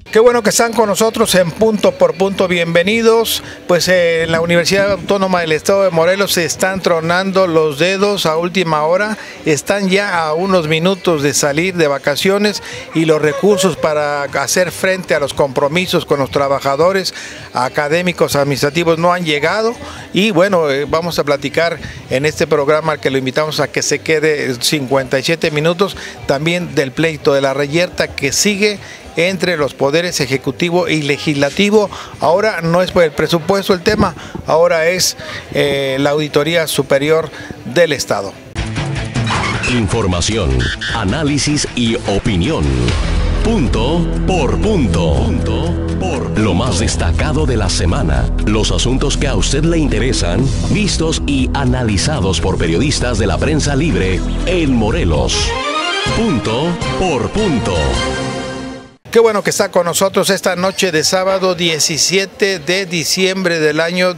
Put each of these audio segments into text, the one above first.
Qué bueno que están con nosotros en Punto por Punto, bienvenidos. Pues en la Universidad Autónoma del Estado de Morelos se están tronando los dedos a última hora, están ya a unos minutos de salir de vacaciones y los recursos para hacer frente a los compromisos con los trabajadores académicos administrativos no han llegado. Y bueno, vamos a platicar en este programa al que lo invitamos a que se quede 57 minutos, también del pleito de la reyerta que sigue entre los poderes ejecutivo y legislativo. Ahora no es por el presupuesto el tema, ahora es la Auditoría Superior del Estado. Información, análisis y opinión. Punto por punto. Lo más destacado de la semana. Los asuntos que a usted le interesan, vistos y analizados por periodistas de la prensa libre en Morelos. Punto por punto. Qué bueno que está con nosotros esta noche de sábado 17 de diciembre del año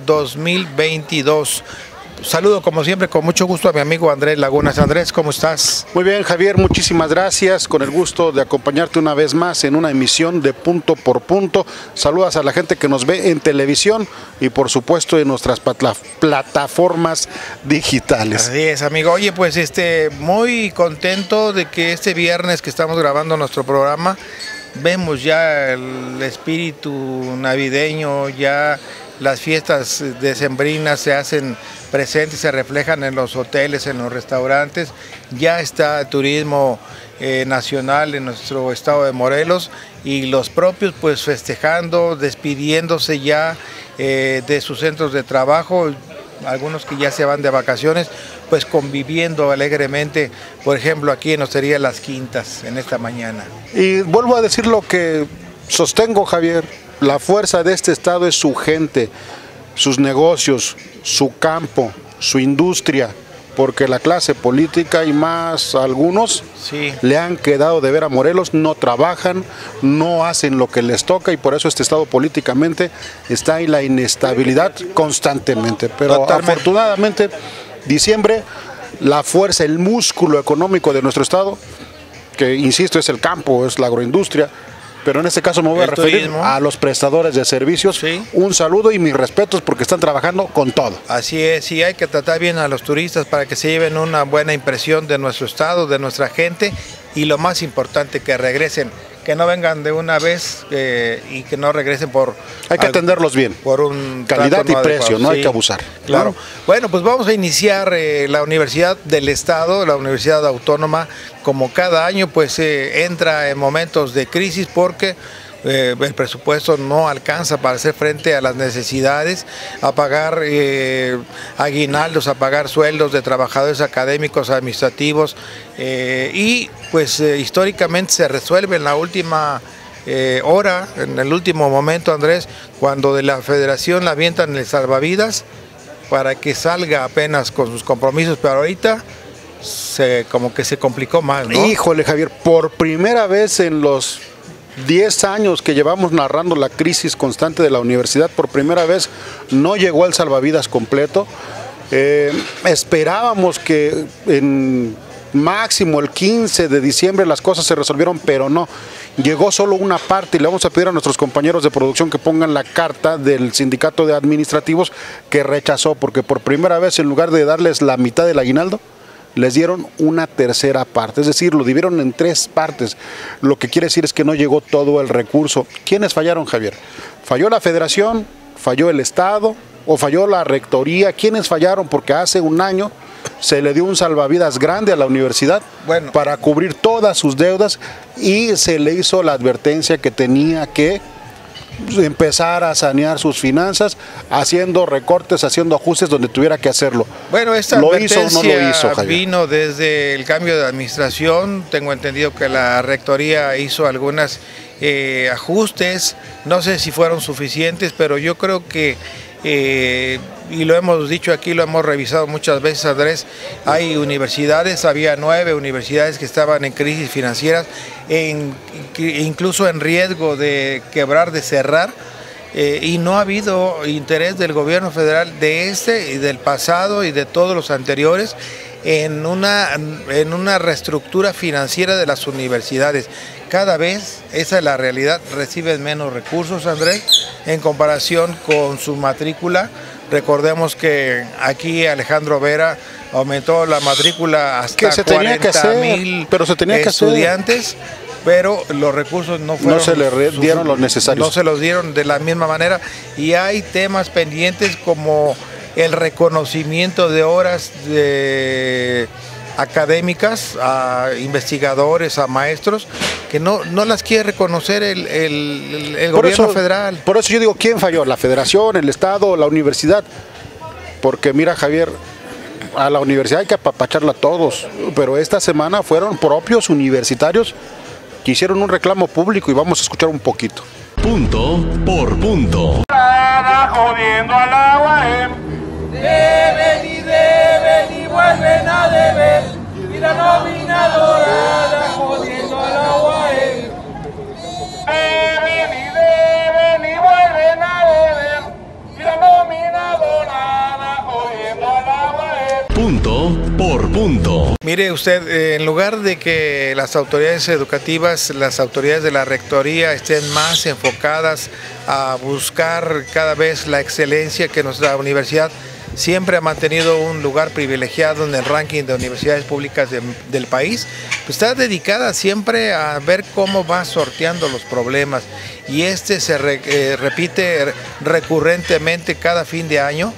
2022. Saludo como siempre con mucho gusto a mi amigo Andrés Lagunas. Andrés, ¿cómo estás? Muy bien, Javier, muchísimas gracias. Con el gusto de acompañarte una vez más en una emisión de Punto por Punto. Saludas a la gente que nos ve en televisión y por supuesto en nuestras plataformas digitales. Así es, amigo. Oye, pues muy contento de que este viernes que estamos grabando nuestro programa vemos ya el espíritu navideño, ya las fiestas decembrinas se hacen presentes, se reflejan en los hoteles, en los restaurantes, ya está el turismo nacional en nuestro estado de Morelos y los propios pues festejando, despidiéndose ya de sus centros de trabajo, algunos que ya se van de vacaciones, pues conviviendo alegremente, por ejemplo aquí en Hostería Las Quintas en esta mañana. Y vuelvo a decir lo que sostengo, Javier, la fuerza de este estado es su gente, sus negocios, su campo, su industria, porque la clase política y más algunos sí le han quedado de ver a Morelos, no trabajan, no hacen lo que les toca y por eso este estado políticamente está en la inestabilidad constantemente. Pero totalmente. Afortunadamente, diciembre, la fuerza, el músculo económico de nuestro estado, que insisto es el campo, es la agroindustria, pero en este caso me voy a referir a los prestadores de servicios. Sí. Un saludo y mis respetos porque están trabajando con todo. Así es, y hay que tratar bien a los turistas para que se lleven una buena impresión de nuestro estado, de nuestra gente y lo más importante, que regresen, que no vengan de una vez y que no regresen por... Hay que atenderlos bien, por un calidad y no precio, adecuado. no Sí, hay que abusar. Claro. ¿No? Bueno, pues vamos a iniciar la Universidad del Estado, la Universidad Autónoma, como cada año pues entra en momentos de crisis porque el presupuesto no alcanza para hacer frente a las necesidades, a pagar aguinaldos, a pagar sueldos de trabajadores académicos, administrativos y pues históricamente se resuelve en la última hora, en el último momento, Andrés, cuando de la federación la avientan el salvavidas para que salga apenas con sus compromisos, pero ahorita como que se complicó más, ¿no? Híjole, Javier, por primera vez en los 10 años que llevamos narrando la crisis constante de la universidad, por primera vez no llegó al salvavidas completo. Esperábamos que en máximo el 15 de diciembre las cosas se resolvieron, pero no. Llegó solo una parte y le vamos a pedir a nuestros compañeros de producción que pongan la carta del sindicato de administrativos que rechazó, porque por primera vez en lugar de darles la mitad del aguinaldo, les dieron una tercera parte, es decir, lo dividieron en 3 partes. Lo que quiere decir es que no llegó todo el recurso. ¿Quiénes fallaron, Javier? ¿Falló la federación? ¿Falló el estado? ¿O falló la rectoría? ¿Quiénes fallaron? Porque hace un año se le dio un salvavidas grande a la universidad para cubrir todas sus deudas y se le hizo la advertencia que tenía que empezar a sanear sus finanzas, haciendo recortes, haciendo ajustes donde tuviera que hacerlo. Bueno, esta ¿Lo hizo o no lo hizo, Javier? Vino desde el cambio de administración. Tengo entendido que la rectoría hizo algunos ajustes, no sé si fueron suficientes, pero yo creo que y lo hemos dicho aquí, lo hemos revisado muchas veces, Andrés, hay universidades, había 9 universidades que estaban en crisis financieras, incluso en riesgo de quebrar, de cerrar, y no ha habido interés del gobierno federal de y del pasado y de todos los anteriores en una reestructura financiera de las universidades. cada vez, esa es la realidad, reciben menos recursos, Andrés, en comparación con su matrícula. Recordemos que aquí Alejandro Vera aumentó la matrícula hasta 40,000 estudiantes, pero los recursos no fueron, no se le dieron los necesarios. No se los dieron de la misma manera, y hay temas pendientes como el reconocimiento de horas académicas a investigadores, a maestros, que no las quiere reconocer el gobierno federal. Por eso yo digo, ¿quién falló? ¿La federación, el estado, la universidad? Porque mira, Javier, a la universidad hay que apapacharla a todos, pero esta semana fueron propios universitarios que hicieron un reclamo público y vamos a escuchar un poquito. Punto por punto. Jodiendo al agua, deben y vuelven a deber, y la nómina dorada jodiendo al agua, deben y vuelven a deber, y la nómina dorada jodiendo al agua. Punto por punto. Mire usted, en lugar de que las autoridades educativas, las autoridades de la rectoría estén más enfocadas a buscar cada vez la excelencia, que nuestra universidad siempre ha mantenido un lugar privilegiado en el ranking de universidades públicas del país, pues está dedicada siempre a ver cómo va sorteando los problemas, y se repite recurrentemente cada fin de año.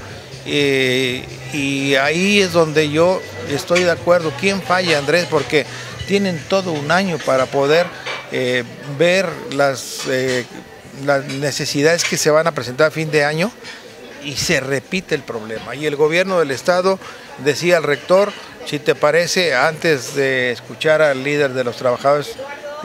Y ahí es donde yo estoy de acuerdo. ¿Quién falla, Andrés? Porque tienen todo un año para poder ver las necesidades que se van a presentar a fin de año, y se repite el problema. Y el gobierno del estado decía al rector, si te parece, antes de escuchar al líder de los trabajadores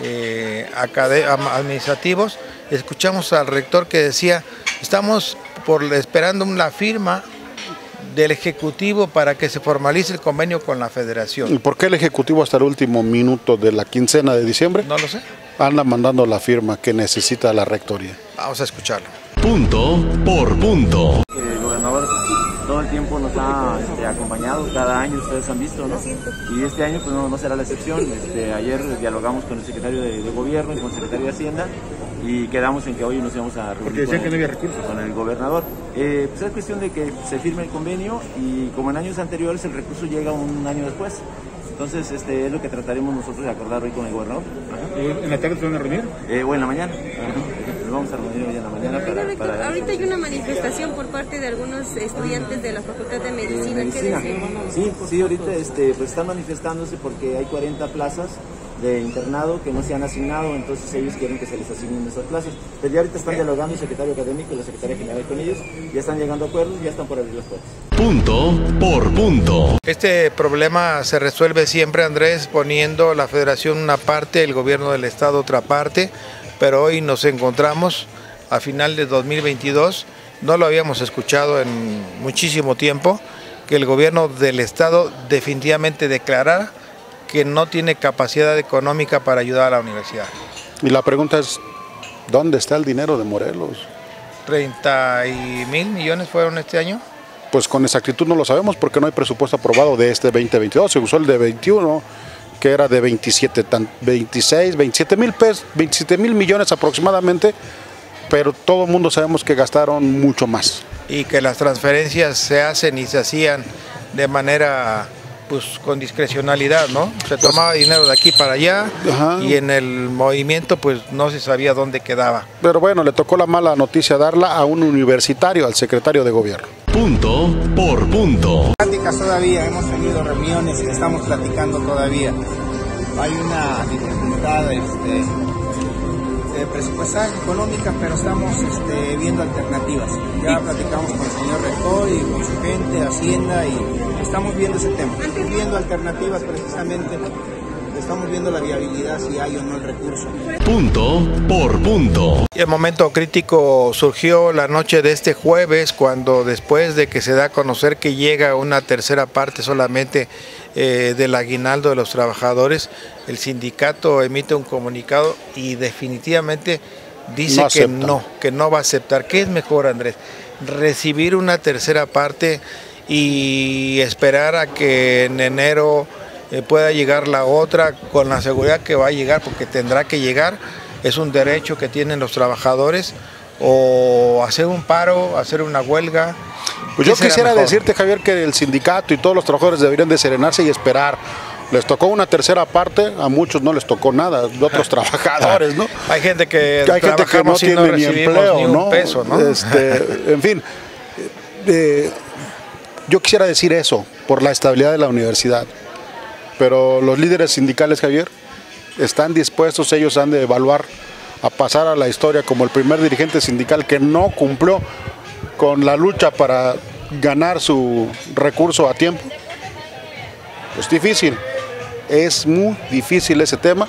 administrativos, escuchamos al rector que decía, estamos esperando la firma del Ejecutivo para que se formalice el convenio con la Federación. ¿Y por qué el Ejecutivo hasta el último minuto de la quincena de diciembre? No lo sé. Anda mandando la firma que necesita la rectoría. Vamos a escucharlo. Punto por punto. El gobernador todo el tiempo nos ha acompañado, cada año ustedes han visto, ¿no? Y este año pues no será la excepción. Ayer dialogamos con el secretario de Gobierno y con el secretario de Hacienda, y quedamos en que hoy nos íbamos a reunir. Porque decían que no había recursos. Con el gobernador. Pues es cuestión de que se firme el convenio, y como en años anteriores el recurso llega un año después. Entonces es lo que trataremos nosotros de acordar hoy con el gobernador. ¿En la tarde se van a reunir? O en la mañana. Nos vamos a reunir hoy en la mañana para... Ahorita hay una manifestación por parte de algunos estudiantes de la Facultad de Medicina. Sí, ahorita pues están manifestándose porque hay 40 plazas de internado que no se han asignado, entonces ellos quieren que se les asignen esas plazas. Pero ya ahorita están dialogando el secretario académico y la secretaria general con ellos, ya están llegando a acuerdos y ya están por abrir las puertas. Punto por punto. Este problema se resuelve siempre, Andrés, poniendo la Federación una parte, el gobierno del estado otra parte, pero hoy nos encontramos a final de 2022, no lo habíamos escuchado en muchísimo tiempo, que el gobierno del estado definitivamente declarara que no tiene capacidad económica para ayudar a la universidad. Y la pregunta es, ¿dónde está el dinero de Morelos? 30,000 millones fueron este año. Pues con exactitud no lo sabemos porque no hay presupuesto aprobado de este 2022. Se usó el de 21, que era de 27 mil millones aproximadamente, pero todo el mundo sabemos que gastaron mucho más. Y que las transferencias se hacen y se hacían de manera, pues, con discrecionalidad, ¿no? Se tomaba dinero de aquí para allá. Ajá. Y en el movimiento pues no se sabía dónde quedaba. Pero bueno, le tocó la mala noticia darla a un universitario, al secretario de Gobierno. Punto por punto. Pláticas todavía, hemos tenido reuniones y estamos platicando todavía. Hay una dificultad presupuestal, económica, pero estamos viendo alternativas. Ya platicamos con el señor rector y con su gente, Hacienda, y estamos viendo ese tema. Estamos viendo alternativas precisamente, estamos viendo la viabilidad, si hay o no el recurso. Punto por punto. Y el momento crítico surgió la noche de este jueves, cuando después de que se da a conocer que llega una tercera parte solamente del aguinaldo de los trabajadores, el sindicato emite un comunicado y definitivamente dice que no va a aceptar. ¿Qué es mejor, Andrés? Recibir una tercera parte y esperar a que en enero pueda llegar la otra con la seguridad que va a llegar, porque tendrá que llegar, es un derecho que tienen los trabajadores, o hacer un paro, hacer una huelga. Pues yo quisiera decirte, Javier, que el sindicato y todos los trabajadores deberían de serenarse y esperar. Les tocó una tercera parte, a muchos no les tocó nada, de otros trabajadores, ¿no? Hay gente que no tiene ni empleo, ni un peso, ¿no? En fin, yo quisiera decir eso por la estabilidad de la universidad, pero los líderes sindicales, Javier, están dispuestos, ellos han de evaluar a pasar a la historia como el primer dirigente sindical que no cumplió con la lucha para ganar su recurso a tiempo. Es difícil, es muy difícil ese tema,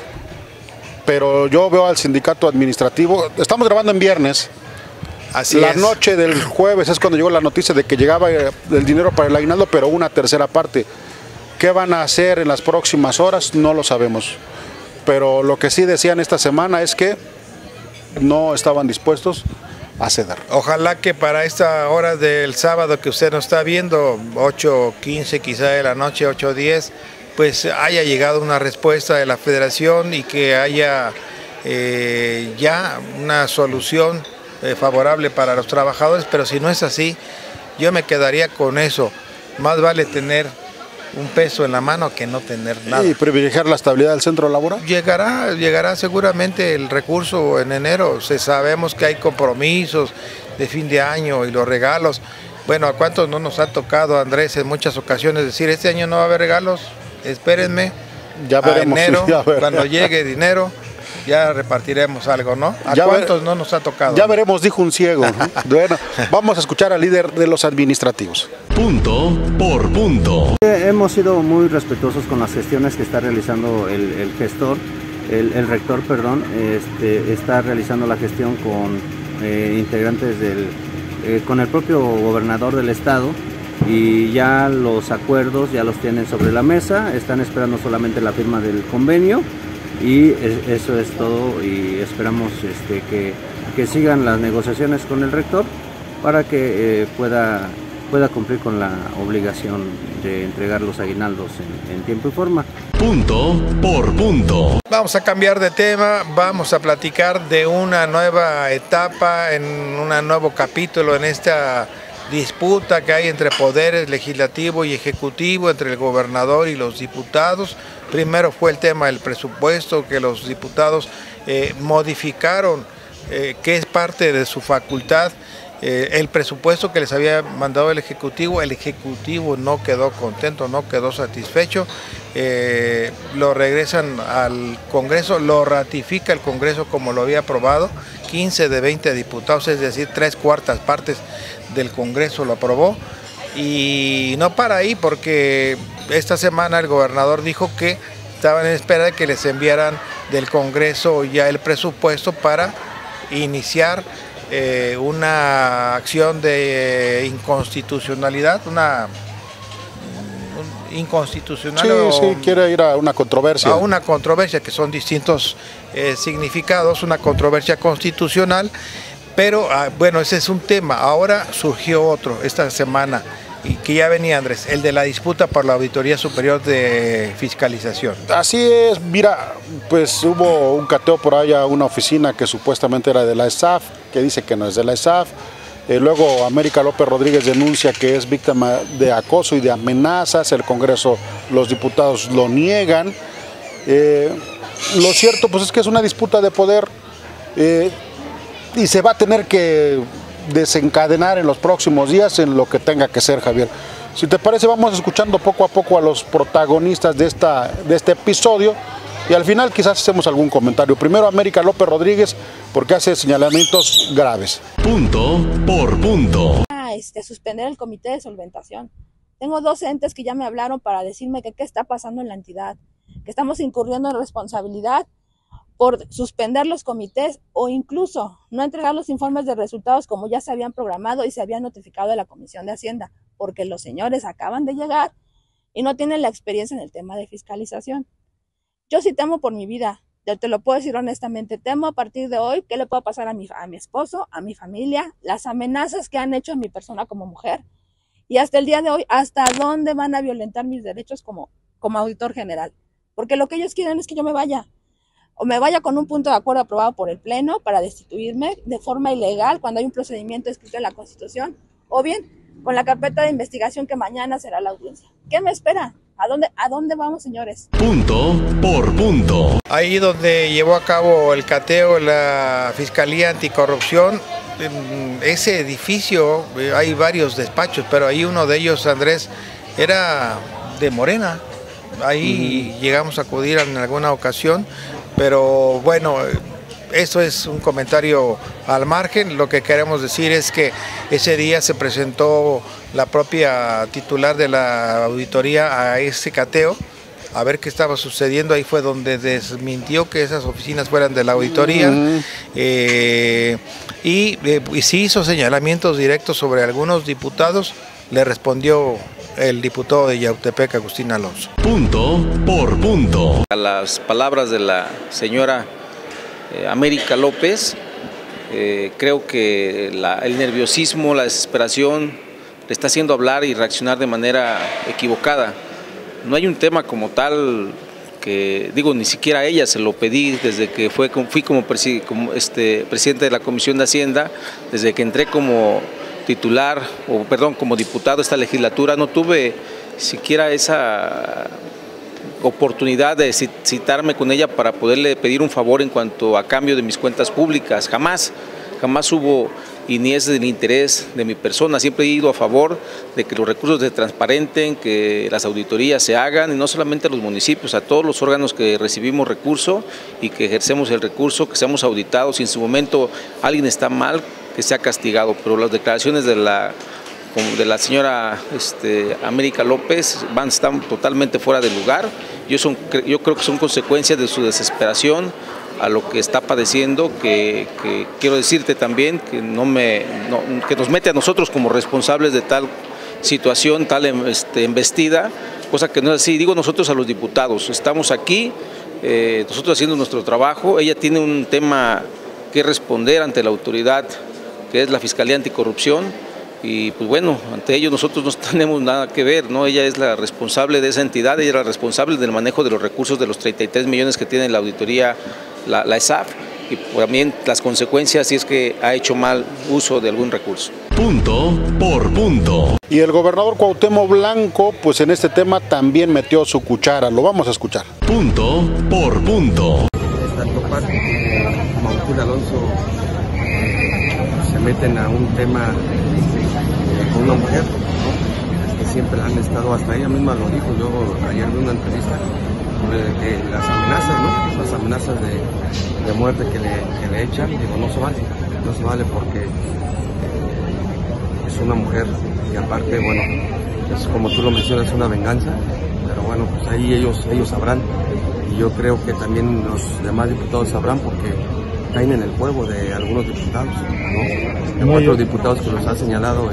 pero yo veo al sindicato administrativo, estamos grabando en viernes, la noche del jueves es cuando llegó la noticia de que llegaba el dinero para el aguinaldo, pero una tercera parte. ¿Qué van a hacer en las próximas horas? No lo sabemos. Pero lo que sí decían esta semana es que no estaban dispuestos a ceder. Ojalá que para esta hora del sábado que usted nos está viendo, 8:15 quizá de la noche, 8:10, pues haya llegado una respuesta de la Federación y que haya ya una solución favorable para los trabajadores, pero si no es así, yo me quedaría con eso. Más vale tener un peso en la mano que no tener nada. ¿Y privilegiar la estabilidad del centro laboral? Llegará seguramente el recurso en enero. Sabemos que hay compromisos de fin de año y los regalos. Bueno, ¿a cuántos no nos ha tocado, Andrés, en muchas ocasiones decir, este año no va a haber regalos, espérenme, ya veremos, enero, cuando llegue dinero, ya repartiremos algo, ¿no? ¿A cuántos no nos ha tocado? Ya veremos, dijo un ciego, ¿no? Bueno, vamos a escuchar al líder de los administrativos. Punto por punto. Hemos sido muy respetuosos con las gestiones que está realizando el rector, está realizando la gestión con integrantes con el propio gobernador del estado, y ya los acuerdos ya los tienen sobre la mesa, están esperando solamente la firma del convenio. Y eso es todo, y esperamos que sigan las negociaciones con el rector para que pueda cumplir con la obligación de entregar los aguinaldos en tiempo y forma. Punto por punto. Vamos a cambiar de tema, vamos a platicar de una nueva etapa, en un nuevo capítulo en esta disputa que hay entre poderes legislativo y ejecutivo, entre el gobernador y los diputados. Primero fue el tema del presupuesto, que los diputados modificaron, que es parte de su facultad, el presupuesto que les había mandado el Ejecutivo no quedó contento, no quedó satisfecho, lo regresan al Congreso, lo ratifica el Congreso como lo había aprobado, 15 de 20 diputados, es decir, 3/4 partes del Congreso lo aprobó. Y no para ahí, porque esta semana el gobernador dijo que estaban en espera de que les enviaran del Congreso ya el presupuesto para iniciar una acción de inconstitucionalidad, inconstitucional. Sí, quiere ir a una controversia. A una controversia, que son distintos significados, una controversia constitucional, pero bueno, ese es un tema. Ahora surgió otro esta semana, y que ya venía, Andrés, el de la disputa por la Auditoría Superior de Fiscalización. Así es, mira, pues hubo un cateo por ahí a una oficina que supuestamente era de la ESAF, que dice que no es de la ESAF. Luego América López Rodríguez denuncia que es víctima de acoso y de amenazas, el Congreso, los diputados lo niegan. Lo cierto pues es que es una disputa de poder y se va a tener que desencadenar en los próximos días en lo que tenga que ser, Javier. Si te parece, vamos escuchando poco a poco a los protagonistas de este episodio, y al final quizás hacemos algún comentario. Primero América López Rodríguez, porque hace señalamientos graves. Punto por punto. A suspender el comité de solventación. Tengo 2 entes que ya me hablaron para decirme que qué está pasando en la entidad, que estamos incurriendo en responsabilidad por suspender los comités o incluso no entregar los informes de resultados como ya se habían programado y se habían notificado a la Comisión de Hacienda, porque los señores acaban de llegar y no tienen la experiencia en el tema de fiscalización. Yo sí temo por mi vida, yo te lo puedo decir honestamente, temo a partir de hoy qué le pueda pasar a mi esposo, a mi familia, las amenazas que han hecho a mi persona como mujer, y hasta el día de hoy, hasta dónde van a violentar mis derechos como como auditor general, porque lo que ellos quieren es que yo me vaya, o me vaya con un punto de acuerdo aprobado por el Pleno para destituirme de forma ilegal cuando hay un procedimiento escrito en la Constitución, o bien con la carpeta de investigación que mañana será la audiencia. ¿Qué me espera? ¿A dónde vamos, señores? Punto por punto. Ahí donde llevó a cabo el cateo la Fiscalía Anticorrupción, en ese edificio hay varios despachos, pero ahí uno de ellos, Andrés, era de Morena. Ahí llegamos a acudir en alguna ocasión, pero bueno, eso es un comentario al margen. Lo que queremos decir es que ese día se presentó la propia titular de la auditoría a ese cateo, a ver qué estaba sucediendo. Ahí fue donde desmintió que esas oficinas fueran de la auditoría, y sí hizo señalamientos directos sobre algunos diputados. Le respondió el diputado de Yautepec, Agustín Alonso. Punto por punto. A las palabras de la señora América López, creo que el nerviosismo, la desesperación le está haciendo hablar y reaccionar de manera equivocada. No hay un tema como tal que, digo, ni siquiera a ella se lo pedí desde que fui como presidente de la Comisión de Hacienda, desde que entré como titular, como diputado de esta legislatura, no tuve siquiera esa oportunidad de citarme con ella para poderle pedir un favor en cuanto a cambio de mis cuentas públicas. Jamás hubo y ni es del interés de mi persona. Siempre he ido a favor de que los recursos se transparenten, que las auditorías se hagan, y no solamente a los municipios, a todos los órganos que recibimos recurso y que ejercemos el recurso, que seamos auditados. Si en su momento alguien está mal, que sea castigado. Pero las declaraciones de la señora América López están totalmente fuera de lugar. Yo creo que son consecuencias de su desesperación a lo que está padeciendo, que quiero decirte también que que nos mete a nosotros como responsables de tal situación, tal embestida, cosa que no es así. Digo nosotros a los diputados, estamos aquí, nosotros haciendo nuestro trabajo. Ella tiene un tema que responder ante la autoridad, que es la Fiscalía Anticorrupción, y pues bueno, ante ello nosotros no tenemos nada que ver, ¿no? Ella es la responsable de esa entidad, ella es la responsable del manejo de los recursos de los 33 millones que tiene la auditoría, la ESAF, y también las consecuencias si es que ha hecho mal uso de algún recurso. Punto por punto. Y el gobernador Cuauhtémoc Blanco, pues en este tema también metió su cuchara. Lo vamos a escuchar. Punto por punto. Tanto parte como Agustín Alonso se meten a un tema con una mujer, ¿no? Que siempre han estado, hasta ella misma lo dijo. Yo ayer vi una entrevista sobre las amenazas, ¿no? Las amenazas de muerte que le echan. Digo, no se vale porque es una mujer y aparte, bueno, es como tú lo mencionas, una venganza, pero bueno, pues ahí ellos sabrán, y yo creo que también los demás diputados sabrán porque caen en el juego de algunos diputados, ¿no? Hay otros diputados que los ha señalado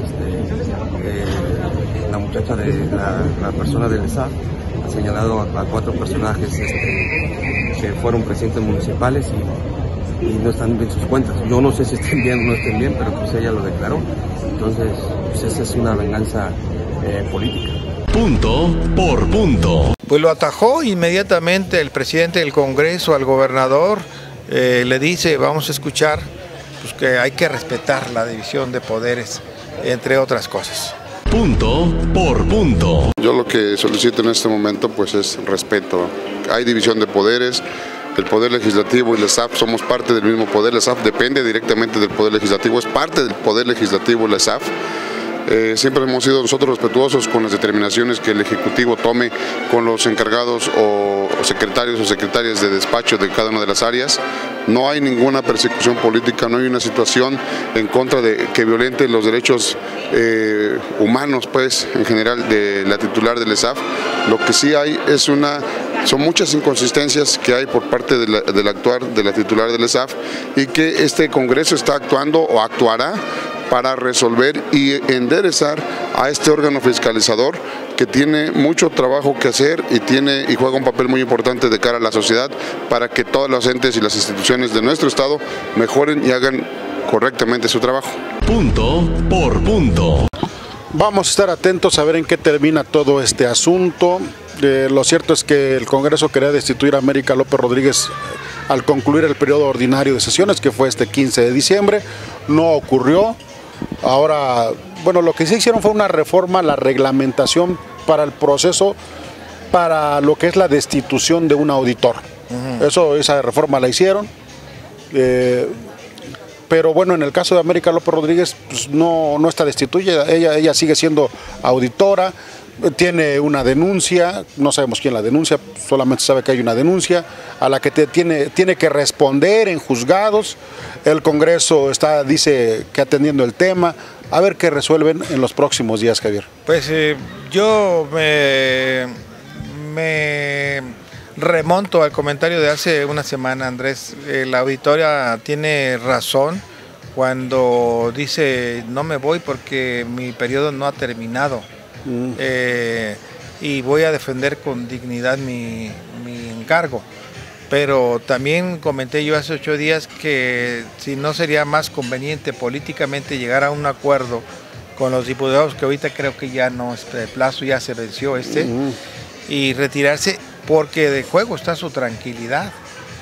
la muchacha de la persona del ESAF, ha señalado a 4 personajes que fueron presidentes municipales y no están bien sus cuentas. Yo no sé si estén bien o no estén bien, pero pues ella lo declaró. Entonces, pues esa es una venganza política. Punto por punto. Pues lo atajó inmediatamente el presidente del Congreso al gobernador. Le dice, vamos a escuchar, pues que hay que respetar la división de poderes, entre otras cosas. Punto por punto. Yo lo que solicito en este momento pues es respeto. Hay división de poderes. El Poder Legislativo y la ESAF somos parte del mismo poder. La ESAF depende directamente del Poder Legislativo, es parte del Poder Legislativo la ESAF. Siempre hemos sido nosotros respetuosos con las determinaciones que el Ejecutivo tome con los encargados o secretarios o secretarias de despacho de cada una de las áreas. No hay ninguna persecución política, no hay una situación en contra de que violente los derechos humanos, pues, en general de la titular del ESAF. Lo que sí hay es son muchas inconsistencias que hay por parte del actuar de la titular del ESAF y que este Congreso está actuando o actuará para resolver y enderezar a este órgano fiscalizador que tiene mucho trabajo que hacer y juega un papel muy importante de cara a la sociedad para que todos los entes y las instituciones de nuestro estado mejoren y hagan correctamente su trabajo. Punto por punto. Vamos a estar atentos a ver en qué termina todo este asunto. Lo cierto es que el Congreso quería destituir a América López Rodríguez al concluir el periodo ordinario de sesiones, que fue este 15 de diciembre. No ocurrió. Ahora, bueno, lo que sí hicieron fue una reforma a la reglamentación para el proceso, para lo que es la destitución de un auditor. Esa reforma la hicieron. Pero bueno, en el caso de América López Rodríguez, pues no está destituida, ella sigue siendo auditora, tiene una denuncia, no sabemos quién la denuncia, solamente sabe que hay una denuncia a la que tiene que responder en juzgados. El Congreso dice que atendiendo el tema, a ver qué resuelven en los próximos días, Javier. Pues yo me remonto al comentario de hace una semana, Andrés. La auditoria tiene razón cuando dice no me voy porque mi periodo no ha terminado y voy a defender con dignidad mi encargo. Pero también comenté yo hace 8 días que si no sería más conveniente políticamente llegar a un acuerdo con los diputados, que ahorita creo que ya no, el plazo ya se venció y retirarse, porque de juego está su tranquilidad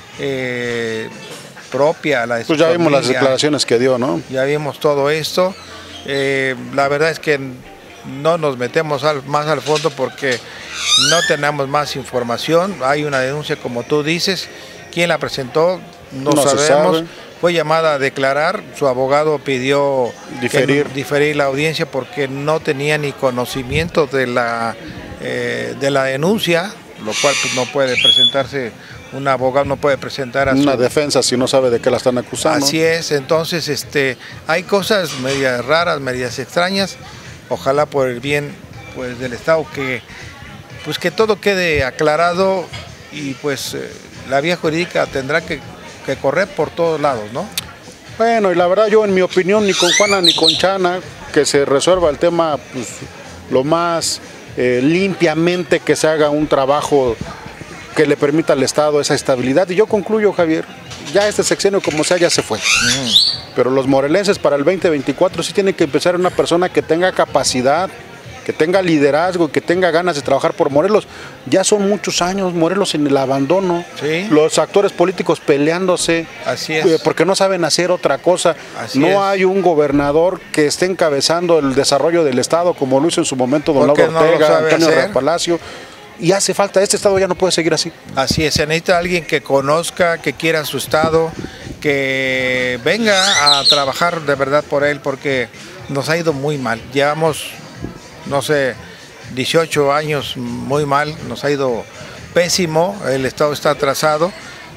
propia. Pues ya vimos las declaraciones que dio, ¿no? Ya vimos todo esto. La verdad es que no nos metemos más al fondo porque no tenemos más información. Hay una denuncia, como tú dices. ¿Quién la presentó? No sabemos. Fue llamada a declarar. Su abogado pidió diferir la audiencia porque no tenía ni conocimiento de la denuncia, lo cual pues, no puede presentarse, un abogado no puede presentar a una defensa si no sabe de qué la están acusando. Así es, entonces hay cosas medias raras, medias extrañas. Ojalá por el bien pues del Estado que todo quede aclarado y pues la vía jurídica tendrá que correr por todos lados, ¿no? Bueno, y la verdad yo en mi opinión, ni con Juana ni con Chana, que se resuelva el tema pues, lo más limpiamente, que se haga un trabajo que le permita al Estado esa estabilidad. Y yo concluyo, Javier, ya este sexenio como sea ya se fue. Pero los morelenses para el 2024 sí tienen que empezar una persona que tenga capacidad, que tenga liderazgo y que tenga ganas de trabajar por Morelos. Ya son muchos años Morelos en el abandono, los actores políticos peleándose, porque no saben hacer otra cosa. No hay un gobernador que esté encabezando el desarrollo del Estado como lo hizo en su momento don Lauro Ortega, Antonio Palacio. Y hace falta, este Estado ya no puede seguir así. Así es, se necesita alguien que conozca, que quiera su Estado, que venga a trabajar de verdad por él, porque nos ha ido muy mal. Llevamos, no sé, 18 años muy mal, nos ha ido pésimo, el Estado está atrasado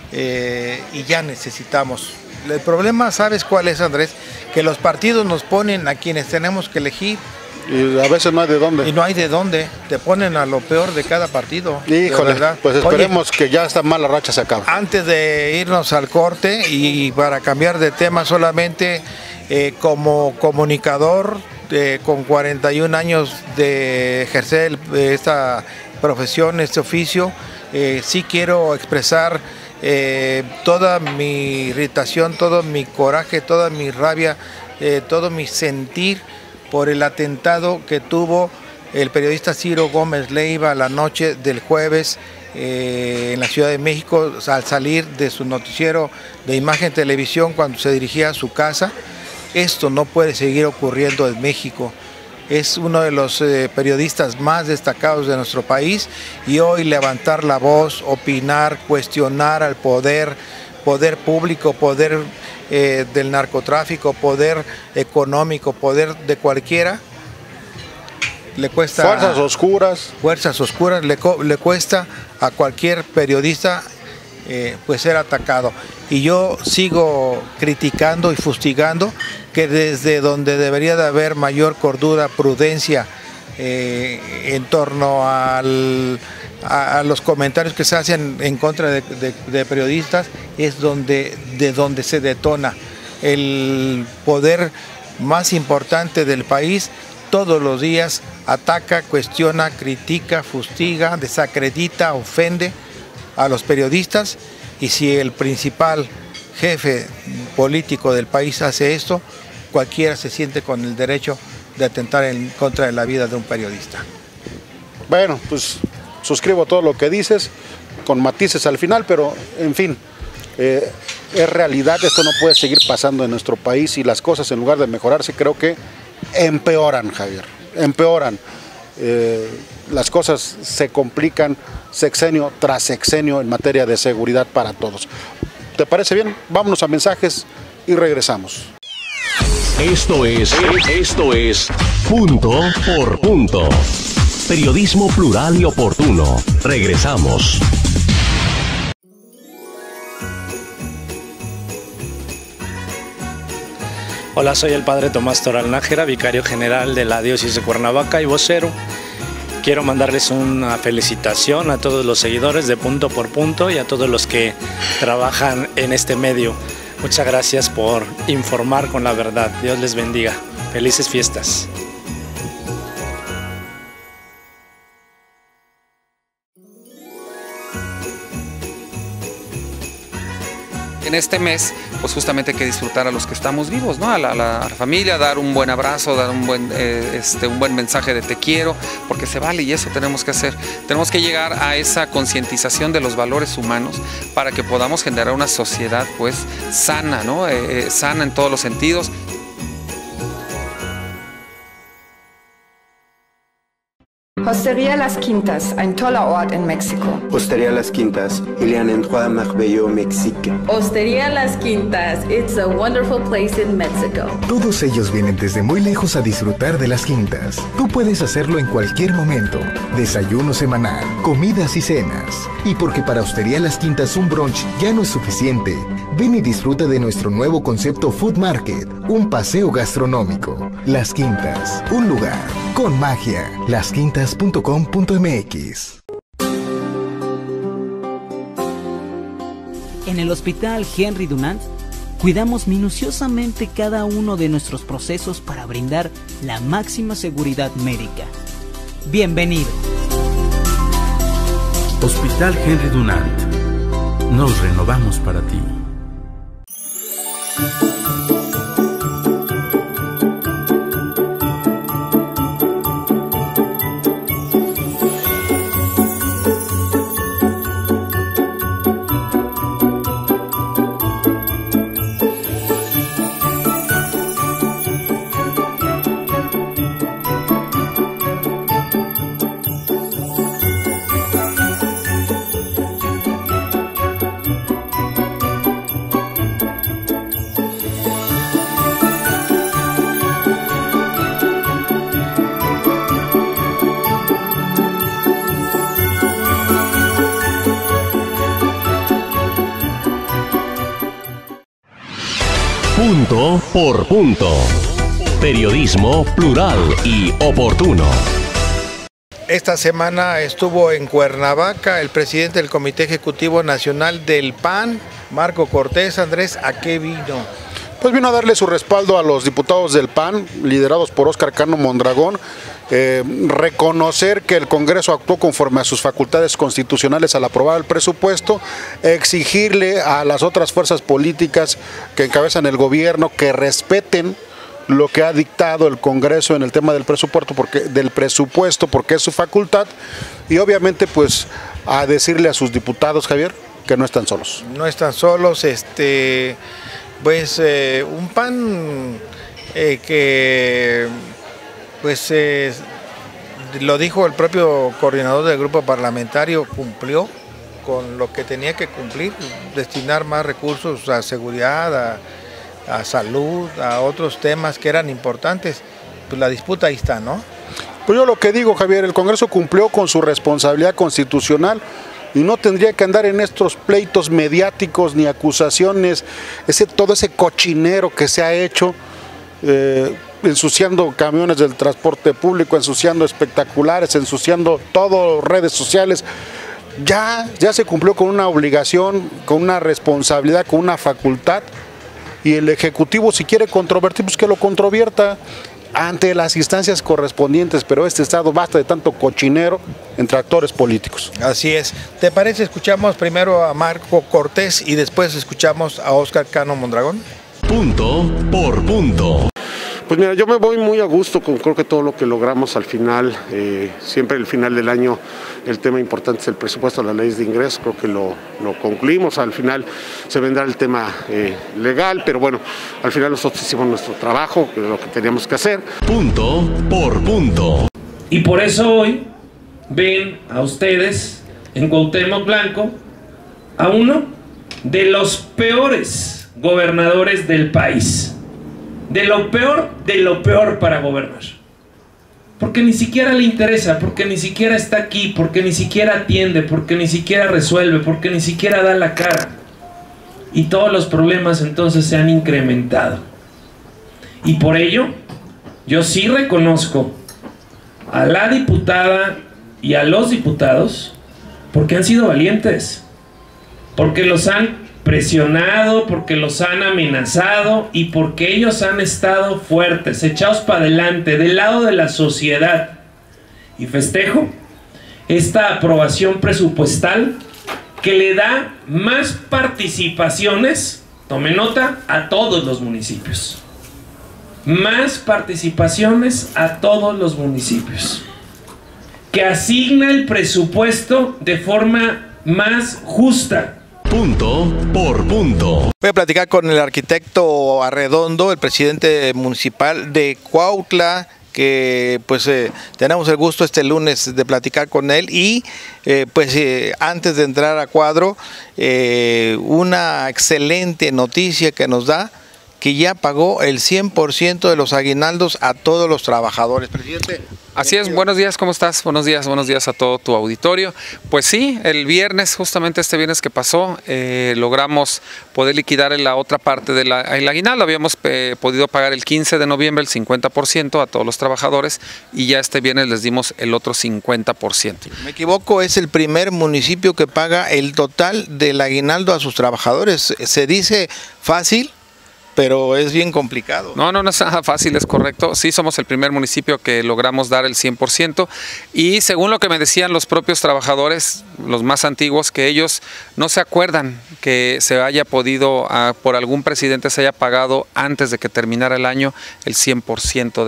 y ya necesitamos. El problema, ¿sabes cuál es, Andrés? Que los partidos nos ponen a quienes tenemos que elegir. Y a veces no hay de dónde. Y no hay de dónde, te ponen a lo peor de cada partido. Híjole, pues esperemos que ya esta mala racha se acabe. Antes de irnos al corte y para cambiar de tema solamente, como comunicador con 41 años de ejercer esta profesión, este oficio, sí quiero expresar toda mi irritación, todo mi coraje, toda mi rabia, todo mi sentir por el atentado que tuvo el periodista Ciro Gómez Leiva la noche del jueves en la Ciudad de México, al salir de su noticiero de Imagen Televisión cuando se dirigía a su casa. Esto no puede seguir ocurriendo en México. Es uno de los periodistas más destacados de nuestro país y hoy levantar la voz, opinar, cuestionar al poder público, poder del narcotráfico, poder económico, poder de cualquiera, le cuesta... Fuerzas oscuras, le cuesta a cualquier periodista pues ser atacado. Y yo sigo criticando y fustigando que desde donde debería de haber mayor cordura, prudencia en torno a los comentarios que se hacen en contra de periodistas, es de donde se detona. El poder más importante del país todos los días ataca, cuestiona, critica, fustiga, desacredita, ofende a los periodistas, y si el principal jefe político del país hace esto, cualquiera se siente con el derecho de atentar en contra de la vida de un periodista. Bueno, pues suscribo todo lo que dices, con matices al final, pero en fin, es realidad, esto no puede seguir pasando en nuestro país y las cosas en lugar de mejorarse creo que empeoran, Javier, empeoran. Las cosas se complican sexenio tras sexenio en materia de seguridad para todos. ¿Te parece bien? Vámonos a mensajes y regresamos. Esto es Punto por Punto. Periodismo plural y oportuno. Regresamos. Hola, soy el padre Tomás Toral Nájera, vicario general de la diócesis de Cuernavaca y vocero. Quiero mandarles una felicitación a todos los seguidores de Punto por Punto y a todos los que trabajan en este medio. Muchas gracias por informar con la verdad. Dios les bendiga. Felices fiestas. En este mes, pues justamente hay que disfrutar a los que estamos vivos, ¿no? A la familia, dar un buen abrazo, dar un buen mensaje de te quiero, porque se vale y eso tenemos que hacer. Tenemos que llegar a esa concientización de los valores humanos para que podamos generar una sociedad pues sana, ¿no? Sana en todos los sentidos. Hostería Las Quintas, ein toller Ort in Mexiko. Hostería Las Quintas, il y a un endroit merveilleux au Mexique. Hostería Las Quintas, it's a wonderful place in Mexico. Todos ellos vienen desde muy lejos a disfrutar de Las Quintas. Tú puedes hacerlo en cualquier momento. Desayuno semanal, comidas y cenas. Y porque para Hostería Las Quintas un brunch ya no es suficiente, ven y disfruta de nuestro nuevo concepto Food Market, un paseo gastronómico. Las Quintas, un lugar con magia. lasquintas.com.mx. En el Hospital Henry Dunant cuidamos minuciosamente cada uno de nuestros procesos para brindar la máxima seguridad médica. Bienvenido. Hospital Henry Dunant. Nos renovamos para ti. Punto por Punto. Periodismo plural y oportuno. Esta semana estuvo en Cuernavaca el presidente del Comité Ejecutivo Nacional del PAN, Marco Cortés. Andrés, ¿a qué vino? Pues vino a darle su respaldo a los diputados del PAN, liderados por Óscar Cano Mondragón, reconocer que el Congreso actuó conforme a sus facultades constitucionales al aprobar el presupuesto, exigirle a las otras fuerzas políticas que encabezan el gobierno que respeten lo que ha dictado el Congreso en el tema del presupuesto porque es su facultad, y obviamente pues a decirle a sus diputados, Javier, que no están solos. No están solos, pues un PAN que pues lo dijo el propio coordinador del grupo parlamentario, cumplió con lo que tenía que cumplir, destinar más recursos a seguridad, a salud, a otros temas que eran importantes. Pues la disputa ahí está, ¿no? Pues yo lo que digo, Javier, el Congreso cumplió con su responsabilidad constitucional y no tendría que andar en estos pleitos mediáticos ni acusaciones, todo ese cochinero que se ha hecho, ensuciando camiones del transporte público, ensuciando espectaculares, ensuciando todo, redes sociales. Ya se cumplió con una obligación, con una responsabilidad, con una facultad, y el Ejecutivo, si quiere controvertir, pues que lo controvierta ante las instancias correspondientes, pero este Estado basta de tanto cochinero entre actores políticos. Así es. ¿Te parece? Escuchamos primero a Marco Cortés y después escuchamos a Óscar Cano Mondragón. Punto por Punto. Pues mira, yo me voy muy a gusto con creo que todo lo que logramos al final, siempre el final del año el tema importante es el presupuesto de las leyes de ingresos, creo que lo concluimos, al final se vendrá el tema legal, pero bueno, al final nosotros hicimos nuestro trabajo, lo que teníamos que hacer. Punto por punto. Y por eso hoy ven a ustedes en Cuauhtémoc Blanco a uno de los peores gobernadores del país. De lo peor para gobernar. Porque ni siquiera le interesa, porque ni siquiera está aquí, porque ni siquiera atiende, porque ni siquiera resuelve, porque ni siquiera da la cara. Y todos los problemas entonces se han incrementado. Y por ello, yo sí reconozco a la diputada y a los diputados porque han sido valientes, porque los han presionado, porque los han amenazado y porque ellos han estado fuertes, echados para adelante, del lado de la sociedad. Y festejo esta aprobación presupuestal que le da más participaciones, tome nota, a todos los municipios. Más participaciones a todos los municipios. Que asigna el presupuesto de forma más justa. Punto por punto. Voy a platicar con el arquitecto Arredondo, el presidente municipal de Cuautla, que pues tenemos el gusto este lunes de platicar con él y antes de entrar a cuadro, una excelente noticia que nos da, que ya pagó el 100% de los aguinaldos a todos los trabajadores. Presidente. Así es, buenos días, ¿cómo estás? Buenos días a todo tu auditorio. Pues sí, el viernes, justamente este viernes que pasó, logramos poder liquidar en la otra parte del aguinaldo. Habíamos podido pagar el 15 de noviembre el 50% a todos los trabajadores y ya este viernes les dimos el otro 50%. Me equivoco, es el primer municipio que paga el total del aguinaldo a sus trabajadores. Se dice fácil, pero es bien complicado. No es nada fácil, es correcto. Sí, somos el primer municipio que logramos dar el 100% y según lo que me decían los propios trabajadores, los más antiguos, que ellos no se acuerdan que se haya podido, por algún presidente se haya pagado antes de que terminara el año el 100%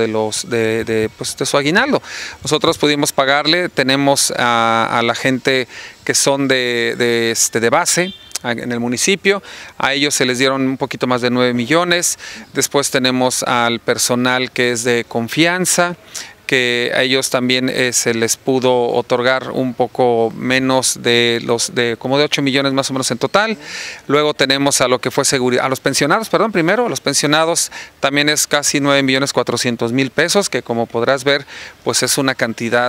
de su aguinaldo. Nosotros pudimos pagarle, tenemos a la gente que son de base, en el municipio, a ellos se les dieron un poquito más de 9 millones, después tenemos al personal que es de confianza, que a ellos también se les pudo otorgar un poco menos como de 8 millones más o menos en total. Luego tenemos a lo que fue seguridad, a los pensionados, primero a los pensionados también es casi 9.400.000 pesos, que como podrás ver, pues es una cantidad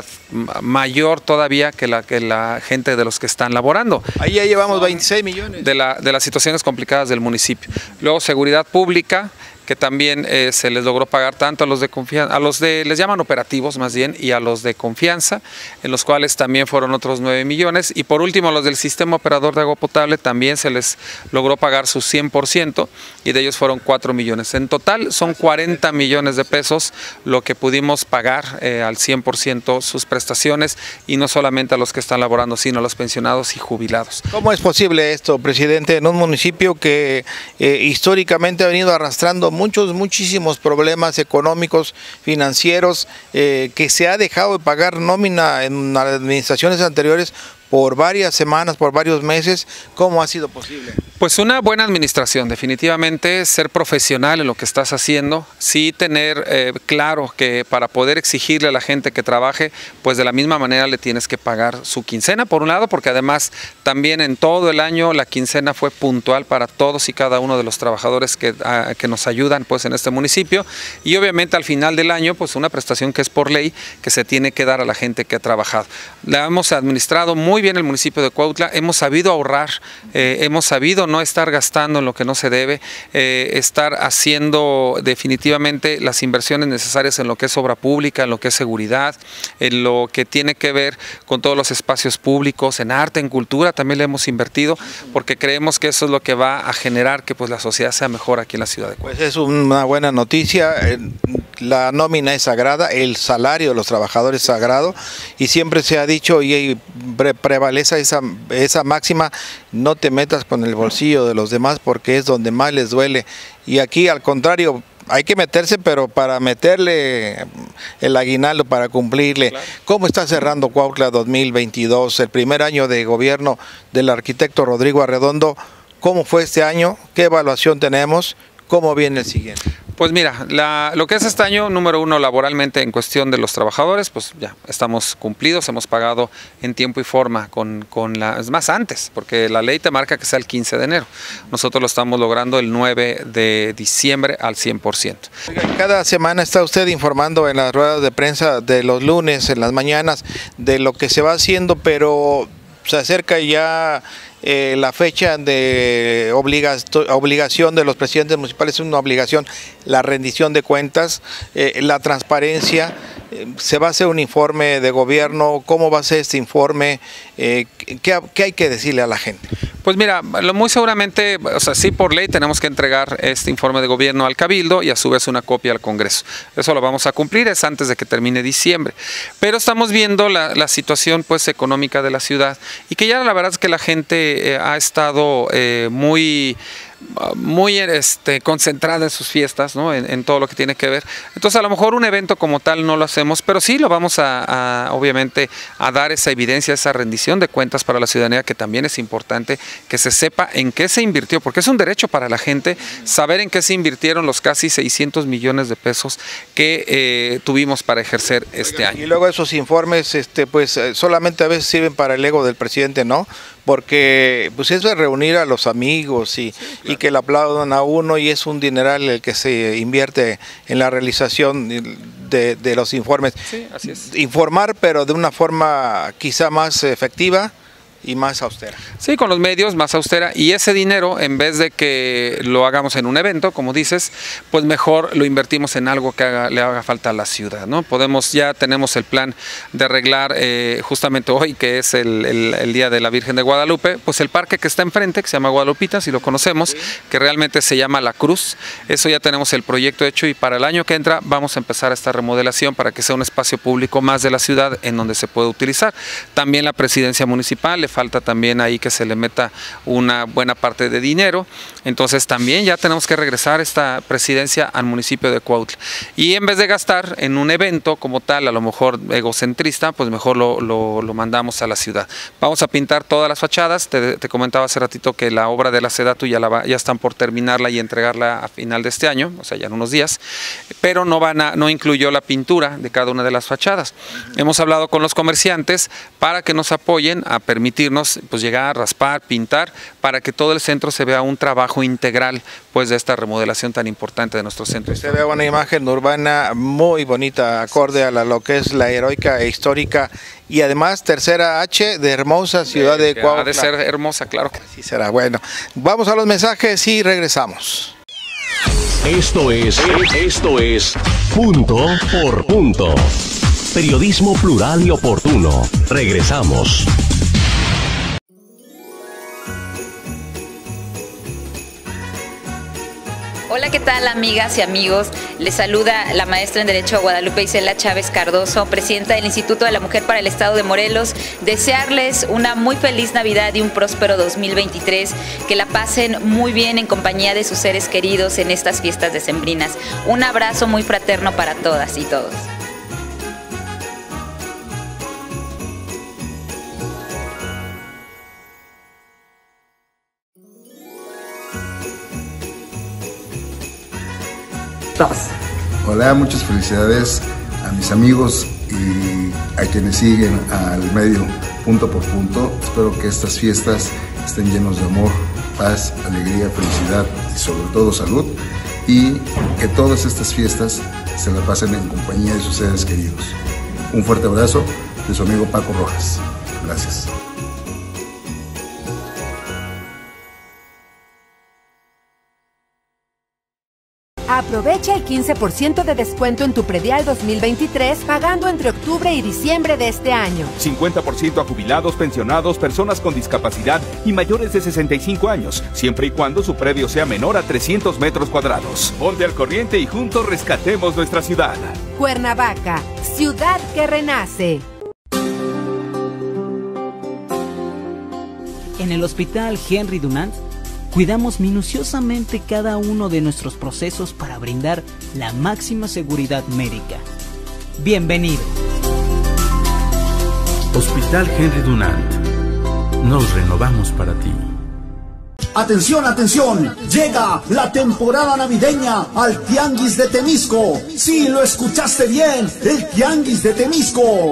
mayor todavía que la gente de los que están laborando. Ahí ya llevamos 26 millones. De las situaciones complicadas del municipio. Luego seguridad pública, que también se les logró pagar tanto a los de confianza, les llaman operativos más bien, y a los de confianza, en los cuales también fueron otros 9 millones. Y por último, los del sistema operador de agua potable también se les logró pagar su 100% y de ellos fueron 4 millones. En total son 40 millones de pesos lo que pudimos pagar al 100% sus prestaciones, y no solamente a los que están laborando, sino a los pensionados y jubilados. ¿Cómo es posible esto, presidente, en un municipio que históricamente ha venido arrastrando muchísimos problemas económicos, financieros, que se ha dejado de pagar nómina en administraciones anteriores por varias semanas, por varios meses? ¿Cómo ha sido posible? Pues una buena administración, definitivamente ser profesional en lo que estás haciendo, sí tener claro que para poder exigirle a la gente que trabaje, pues de la misma manera le tienes que pagar su quincena, por un lado, porque además también en todo el año la quincena fue puntual para todos y cada uno de los trabajadores que nos ayudan pues en este municipio, y obviamente al final del año pues una prestación que es por ley que se tiene que dar a la gente que ha trabajado. La hemos administrado muy bien el municipio de Cuautla, hemos sabido ahorrar, hemos sabido no estar gastando en lo que no se debe, estar haciendo definitivamente las inversiones necesarias en lo que es obra pública, en lo que es seguridad, en lo que tiene que ver con todos los espacios públicos, en arte, en cultura, también le hemos invertido, porque creemos que eso es lo que va a generar que pues la sociedad sea mejor aquí en la ciudad de Cuautla. Pues es una buena noticia, la nómina es sagrada, el salario de los trabajadores es sagrado, y siempre se ha dicho y prevalece esa máxima: no te metas con el bolsillo de los demás porque es donde más les duele. Y aquí al contrario, hay que meterse, pero para meterle el aguinaldo, para cumplirle. Claro. ¿Cómo está cerrando Cuautla 2022, el primer año de gobierno del arquitecto Rodrigo Arredondo? ¿Cómo fue este año? ¿Qué evaluación tenemos? ¿Cómo viene el siguiente? Pues mira, lo que es este año, número uno, laboralmente en cuestión de los trabajadores, pues ya estamos cumplidos, hemos pagado en tiempo y forma es más antes, porque la ley te marca que sea el 15 de enero. Nosotros lo estamos logrando el 9 de diciembre al 100%. Cada semana está usted informando en las ruedas de prensa de los lunes, en las mañanas, de lo que se va haciendo, pero se acerca ya la fecha de obligación de los presidentes municipales, es una obligación, la rendición de cuentas, la transparencia. Se va a hacer un informe de gobierno. ¿Cómo va a ser este informe? ¿Qué hay que decirle a la gente? Pues mira, muy seguramente, o sea, sí, por ley tenemos que entregar este informe de gobierno al Cabildo y a su vez una copia al Congreso. Eso lo vamos a cumplir, es antes de que termine diciembre. Pero estamos viendo la situación pues económica de la ciudad y que ya la verdad es que la gente ha estado muy concentrada en sus fiestas, ¿no? En todo lo que tiene que ver. Entonces a lo mejor un evento como tal no lo hacemos, pero sí lo vamos obviamente a dar esa evidencia, esa rendición de cuentas para la ciudadanía, que también es importante que se sepa en qué se invirtió, porque es un derecho para la gente saber en qué se invirtieron los casi 600 millones de pesos que tuvimos para ejercer este año. Y luego esos informes pues solamente a veces sirven para el ego del presidente, ¿no? Porque pues eso es reunir a los amigos y que le aplaudan a uno, y es un dineral el que se invierte en la realización de los informes. Sí, así es. Informar, pero de una forma quizá más efectiva y más austera. Sí, con los medios, más austera, y ese dinero, en vez de que lo hagamos en un evento, como dices, pues mejor lo invertimos en algo que le haga falta a la ciudad, ¿no? Ya tenemos el plan de arreglar justamente hoy, que es el Día de la Virgen de Guadalupe, pues el parque que está enfrente, que se llama Guadalupita, si lo conocemos, sí, que realmente se llama La Cruz. Eso ya tenemos el proyecto hecho, y para el año que entra vamos a empezar esta remodelación para que sea un espacio público más de la ciudad en donde se puede utilizar. También la presidencia municipal, le falta también ahí que se le meta una buena parte de dinero. Entonces también ya tenemos que regresar esta presidencia al municipio de Cuautla. Y en vez de gastar en un evento como tal, a lo mejor egocentrista, pues mejor lo mandamos a la ciudad. Vamos a pintar todas las fachadas. Te comentaba hace ratito que la obra de la SEDATU ya están por terminarla y entregarla a final de este año, o sea, ya en unos días, pero no incluyó la pintura de cada una de las fachadas. Hemos hablado con los comerciantes para que nos apoyen a permitirnos pues llegar, raspar, pintar, para que todo el centro se vea un trabajo integral pues de esta remodelación tan importante de nuestro centro. Se ve una imagen urbana muy bonita, acorde a lo que es la heroica e histórica, y además tercera H de hermosa ciudad de Cuautla. Ha de ser hermosa, claro. Así será. Bueno, vamos a los mensajes y regresamos. Esto es Punto por Punto. Periodismo plural y oportuno. Regresamos. Hola, ¿qué tal, amigas y amigos? Les saluda la maestra en Derecho Guadalupe Isela Chávez Cardoso, presidenta del Instituto de la Mujer para el Estado de Morelos. Desearles una muy feliz Navidad y un próspero 2023, que la pasen muy bien en compañía de sus seres queridos en estas fiestas decembrinas. Un abrazo muy fraterno para todas y todos. Hola, muchas felicidades a mis amigos y a quienes siguen al medio Punto por Punto. Espero que estas fiestas estén llenos de amor, paz, alegría, felicidad y sobre todo salud, y que todas estas fiestas se la pasen en compañía de sus seres queridos. Un fuerte abrazo de su amigo Paco Rojas. Gracias. Aprovecha el 15% de descuento en tu predial 2023 pagando entre octubre y diciembre de este año. 50% a jubilados, pensionados, personas con discapacidad y mayores de 65 años, siempre y cuando su predio sea menor a 300 metros cuadrados. Ponte al corriente y juntos rescatemos nuestra ciudad. Cuernavaca, ciudad que renace. En el Hospital Henry Dunant Cuidamos minuciosamente cada uno de nuestros procesos para brindar la máxima seguridad médica. Bienvenido. Hospital Henry Dunant. Nos renovamos para ti. Atención, atención, llega la temporada navideña al Tianguis de Temisco. Sí, lo escuchaste bien, el Tianguis de Temisco.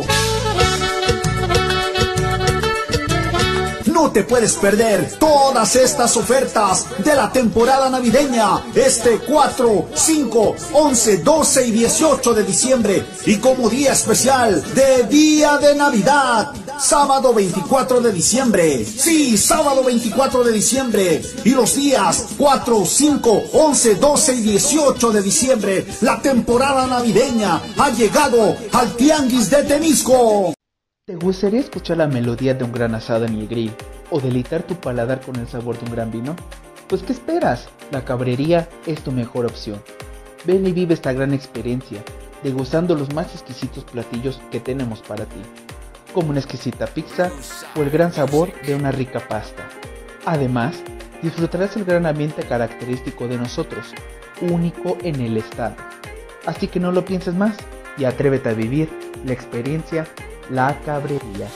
No te puedes perder todas estas ofertas de la temporada navideña este 4, 5, 11, 12 y 18 de diciembre y como día especial de Día de Navidad, sábado 24 de diciembre. Sí, sábado 24 de diciembre y los días 4, 5, 11, 12 y 18 de diciembre. La temporada navideña ha llegado al Tianguis de Temisco. ¿Te gustaría escuchar la melodía de un gran asado en el grill o deleitar tu paladar con el sabor de un gran vino? Pues ¿qué esperas? La Cabrería es tu mejor opción. Ven y vive esta gran experiencia, degustando los más exquisitos platillos que tenemos para ti, como una exquisita pizza o el gran sabor de una rica pasta. Además, disfrutarás el gran ambiente característico de nosotros, único en el estado. Así que no lo pienses más y atrévete a vivir la experiencia La Cabrería.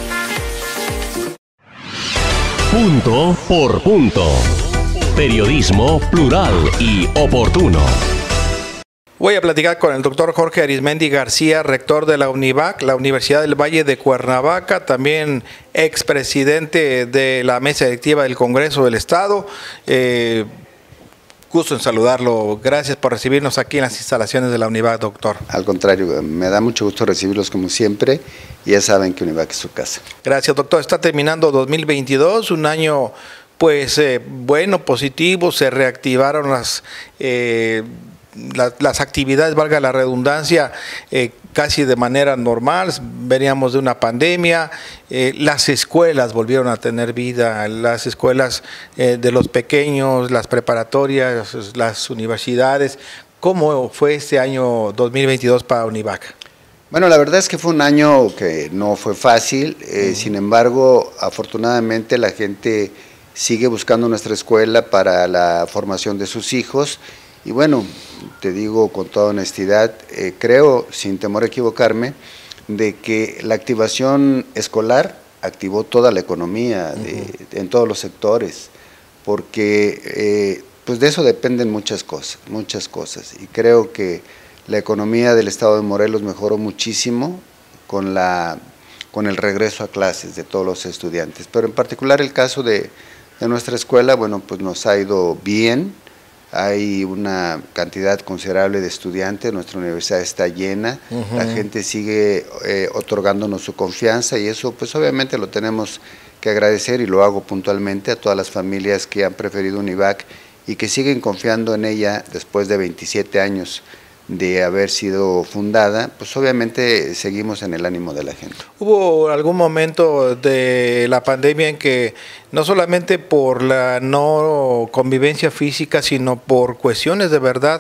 Punto por punto. Periodismo plural y oportuno. Voy a platicar con el doctor Jorge Arizmendi García, rector de la UNIVAC, la Universidad del Valle de Cuernavaca, también expresidente de la mesa directiva del Congreso del Estado. Gusto en saludarlo. Gracias por recibirnos aquí en las instalaciones de la UNIVAC, doctor. Al contrario, me da mucho gusto recibirlos como siempre y ya saben que UNIVAC es su casa. Gracias, doctor. Está terminando 2022, un año pues bueno, positivo, se reactivaron las actividades, valga la redundancia, casi de manera normal. Veníamos de una pandemia, las escuelas volvieron a tener vida, las escuelas de los pequeños, las preparatorias, las universidades. ¿Cómo fue este año 2022 para UNIVAC? Bueno, la verdad es que fue un año que no fue fácil, sin embargo, afortunadamente la gente sigue buscando nuestra escuela para la formación de sus hijos. Y bueno, te digo con toda honestidad, creo, sin temor a equivocarme, de que la activación escolar activó toda la economía en todos los sectores, porque pues de eso dependen muchas cosas. Y creo que la economía del estado de Morelos mejoró muchísimo con el regreso a clases de todos los estudiantes. Pero en particular el caso de nuestra escuela, bueno, pues nos ha ido bien. Hay una cantidad considerable de estudiantes, nuestra universidad está llena, la gente sigue otorgándonos su confianza y eso pues obviamente lo tenemos que agradecer y lo hago puntualmente a todas las familias que han preferido UNIVAC y que siguen confiando en ella después de 27 años de haber sido fundada, pues obviamente seguimos en el ánimo de la gente. ¿Hubo algún momento de la pandemia en que no solamente por la no convivencia física, sino por cuestiones de verdad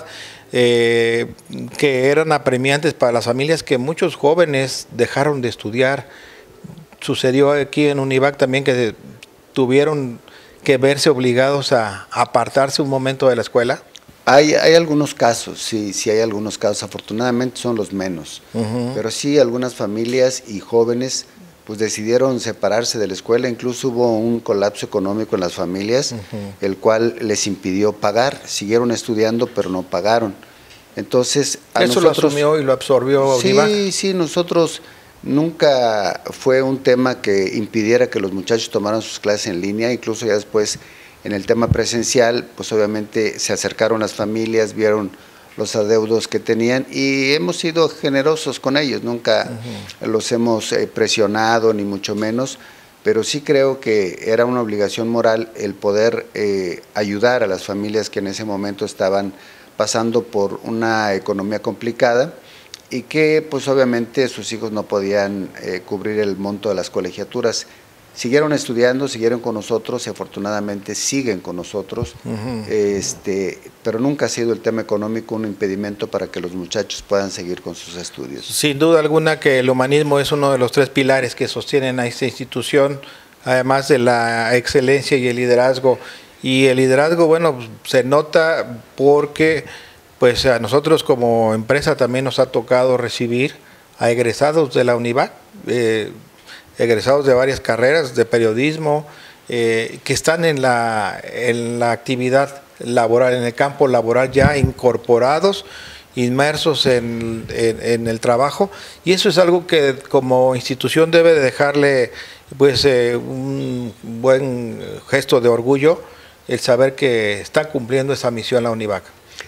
que eran apremiantes para las familias, que muchos jóvenes dejaron de estudiar? Sucedió aquí en UNIVAC también que tuvieron que verse obligados a apartarse un momento de la escuela. Hay algunos casos, sí hay algunos casos, afortunadamente son los menos, pero sí algunas familias y jóvenes pues decidieron separarse de la escuela, incluso hubo un colapso económico en las familias, el cual les impidió pagar, siguieron estudiando pero no pagaron. Entonces, ¿eso lo asumió y lo absorbió UNIVAC? Sí, nosotros nunca fue un tema que impidiera que los muchachos tomaran sus clases en línea, incluso ya después en el tema presencial, pues obviamente se acercaron las familias, vieron los adeudos que tenían y hemos sido generosos con ellos, nunca los hemos presionado ni mucho menos, pero sí creo que era una obligación moral el poder ayudar a las familias que en ese momento estaban pasando por una economía complicada y que pues obviamente sus hijos no podían cubrir el monto de las colegiaturas. Siguieron estudiando, siguieron con nosotros y afortunadamente siguen con nosotros, pero nunca ha sido el tema económico un impedimento para que los muchachos puedan seguir con sus estudios. Sin duda alguna que el humanismo es uno de los 3 pilares que sostienen a esta institución, además de la excelencia y el liderazgo. y el liderazgo, bueno, se nota porque pues a nosotros como empresa también nos ha tocado recibir a egresados de la UNIVAC, egresados de varias carreras de periodismo, que están en la actividad laboral, en el campo laboral ya incorporados, inmersos en el trabajo, y eso es algo que como institución debe de dejarle pues un buen gesto de orgullo, el saber que está cumpliendo esa misión la UNIVAC.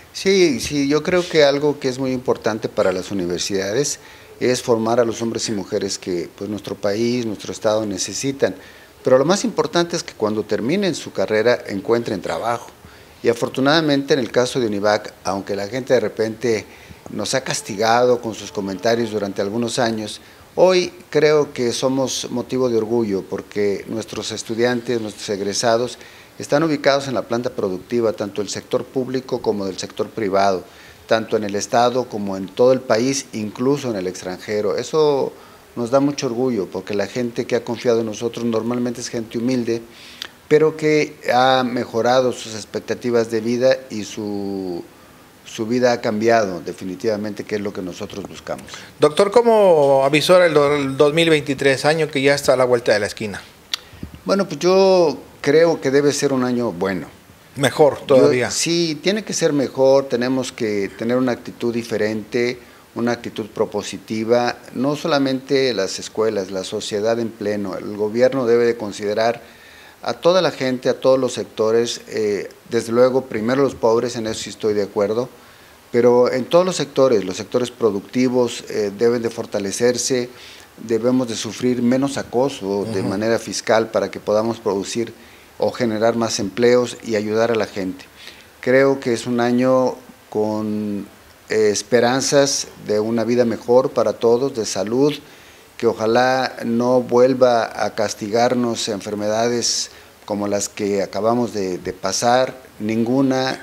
Sí, yo creo que algo que es muy importante para las universidades es formar a los hombres y mujeres que pues nuestro país, nuestro estado necesitan, pero lo más importante es que cuando terminen su carrera encuentren trabajo. Y afortunadamente en el caso de UNIVAC, aunque la gente de repente nos ha castigado con sus comentarios durante algunos años, hoy creo que somos motivo de orgullo porque nuestros estudiantes, nuestros egresados, están ubicados en la planta productiva, tanto del sector público como del sector privado, tanto en el estado como en todo el país, incluso en el extranjero. Eso nos da mucho orgullo porque la gente que ha confiado en nosotros normalmente es gente humilde, pero que ha mejorado sus expectativas de vida y su vida ha cambiado definitivamente, que es lo que nosotros buscamos. Doctor, ¿cómo avisora el 2023, año que ya está a la vuelta de la esquina? Bueno, pues yo creo que debe ser un año bueno. Mejor todavía. Sí, tiene que ser mejor, tenemos que tener una actitud diferente, una actitud propositiva, no solamente las escuelas, la sociedad en pleno, el gobierno debe de considerar a toda la gente, a todos los sectores, desde luego primero los pobres, en eso sí estoy de acuerdo, pero en todos los sectores productivos deben de fortalecerse, debemos de sufrir menos acoso de manera fiscal para que podamos producir o generar más empleos y ayudar a la gente. Creo que es un año con esperanzas de una vida mejor para todos, de salud, que ojalá no vuelva a castigarnos enfermedades como las que acabamos de pasar, ninguna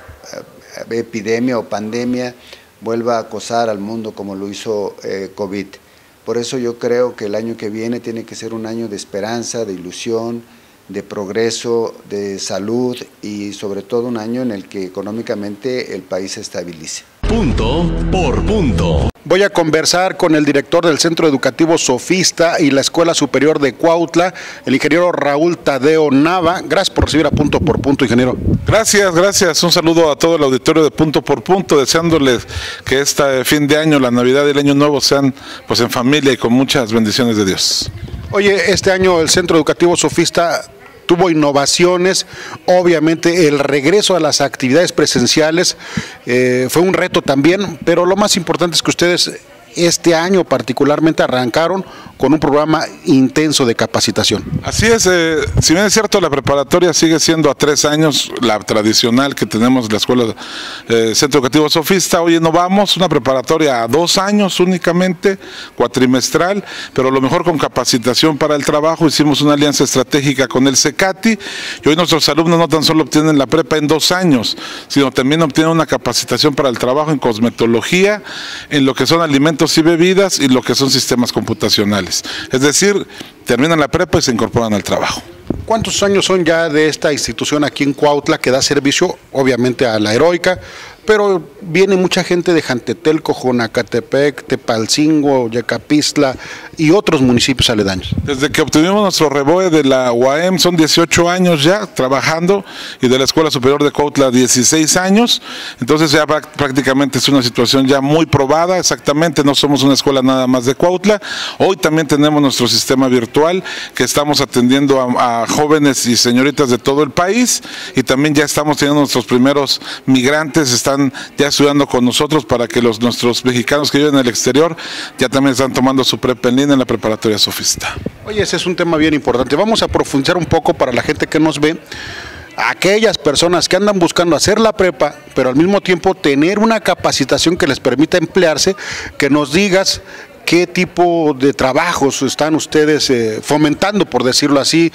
epidemia o pandemia vuelva a acosar al mundo como lo hizo COVID. Por eso yo creo que el año que viene tiene que ser un año de esperanza, de ilusión, de progreso, de salud y sobre todo un año en el que económicamente el país se estabilice. Punto por punto. Voy a conversar con el director del Centro Educativo Sofista y la Escuela Superior de Cuautla, el ingeniero Raúl Tadeo Nava. Gracias por recibir a Punto por Punto, ingeniero. Gracias. Un saludo a todo el auditorio de Punto por Punto, deseándoles que este fin de año, la Navidad y el Año Nuevo sean pues en familia y con muchas bendiciones de Dios. Oye, este año el Centro Educativo Sofista tuvo innovaciones, obviamente el regreso a las actividades presenciales fue un reto también, pero lo más importante es que ustedes este año particularmente arrancaron con un programa intenso de capacitación. Así es, si bien es cierto, la preparatoria sigue siendo a 3 años, la tradicional que tenemos la escuela Centro Educativo Sofista. Hoy innovamos una preparatoria a 2 años únicamente, cuatrimestral, pero lo mejor con capacitación para el trabajo. Hicimos una alianza estratégica con el CECATI y hoy nuestros alumnos no tan solo obtienen la prepa en 2 años, sino también obtienen una capacitación para el trabajo en cosmetología, en lo que son alimentos y bebidas y lo que son sistemas computacionales. Es decir, terminan la prepa y se incorporan al trabajo. ¿Cuántos años son ya de esta institución aquí en Cuautla que da servicio obviamente a la Heroica, pero viene mucha gente de Jantetelco, Jonacatepec, Tepalcingo, Yecapistla y otros municipios aledaños? Desde que obtuvimos nuestro REBOE de la UAM son 18 años ya trabajando y de la Escuela Superior de Cuautla 16 años, entonces ya prácticamente es una situación ya muy probada. Exactamente, no somos una escuela nada más de Cuautla. Hoy también tenemos nuestro sistema virtual que estamos atendiendo a jóvenes y señoritas de todo el país y también ya estamos teniendo nuestros primeros migrantes, están ya estudiando con nosotros para que nuestros mexicanos que viven en el exterior ya también están tomando su prepa en línea en la preparatoria Sofista. Oye, ese es un tema bien importante. Vamos a profundizar un poco para la gente que nos ve. Aquellas personas que andan buscando hacer la prepa, pero al mismo tiempo tener una capacitación que les permita emplearse, que nos digas qué tipo de trabajos están ustedes fomentando, por decirlo así,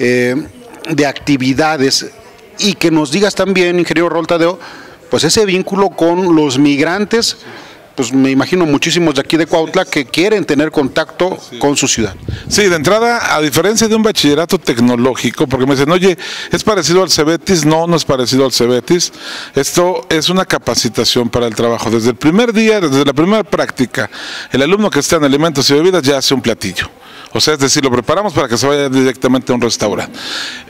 de actividades, y que nos digas también, ingeniero Raúl Tadeo, pues ese vínculo con los migrantes pues me imagino muchísimos de aquí de Cuautla que quieren tener contacto con su ciudad. Sí, de entrada, a diferencia de un bachillerato tecnológico, porque me dicen, oye, ¿es parecido al CEBETIS? No, no es parecido al CEBETIS. Esto es una capacitación para el trabajo. Desde el primer día, desde la primera práctica, el alumno que está en alimentos y bebidas ya hace un platillo. O sea, es decir, lo preparamos para que se vaya directamente a un restaurante.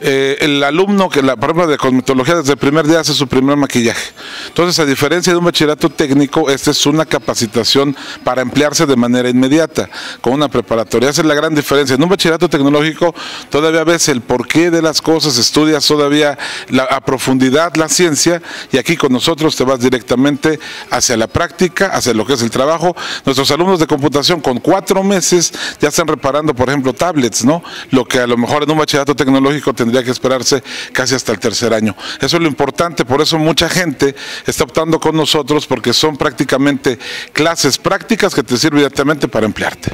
El alumno que, por ejemplo, de cosmetología, desde el primer día hace su primer maquillaje. Entonces, a diferencia de un bachillerato técnico, esta es una capacitación para emplearse de manera inmediata, con una preparatoria. Esa es la gran diferencia. En un bachillerato tecnológico todavía ves el porqué de las cosas, estudias todavía a profundidad la ciencia, y aquí con nosotros te vas directamente hacia la práctica, hacia lo que es el trabajo. Nuestros alumnos de computación con 4 meses ya están reparando, por ejemplo, tablets, ¿no? Lo que a lo mejor en un bachillerato tecnológico tendría que esperarse casi hasta el tercer año. Eso es lo importante, por eso mucha gente está optando con nosotros, porque son prácticamente clases prácticas que te sirven directamente para emplearte.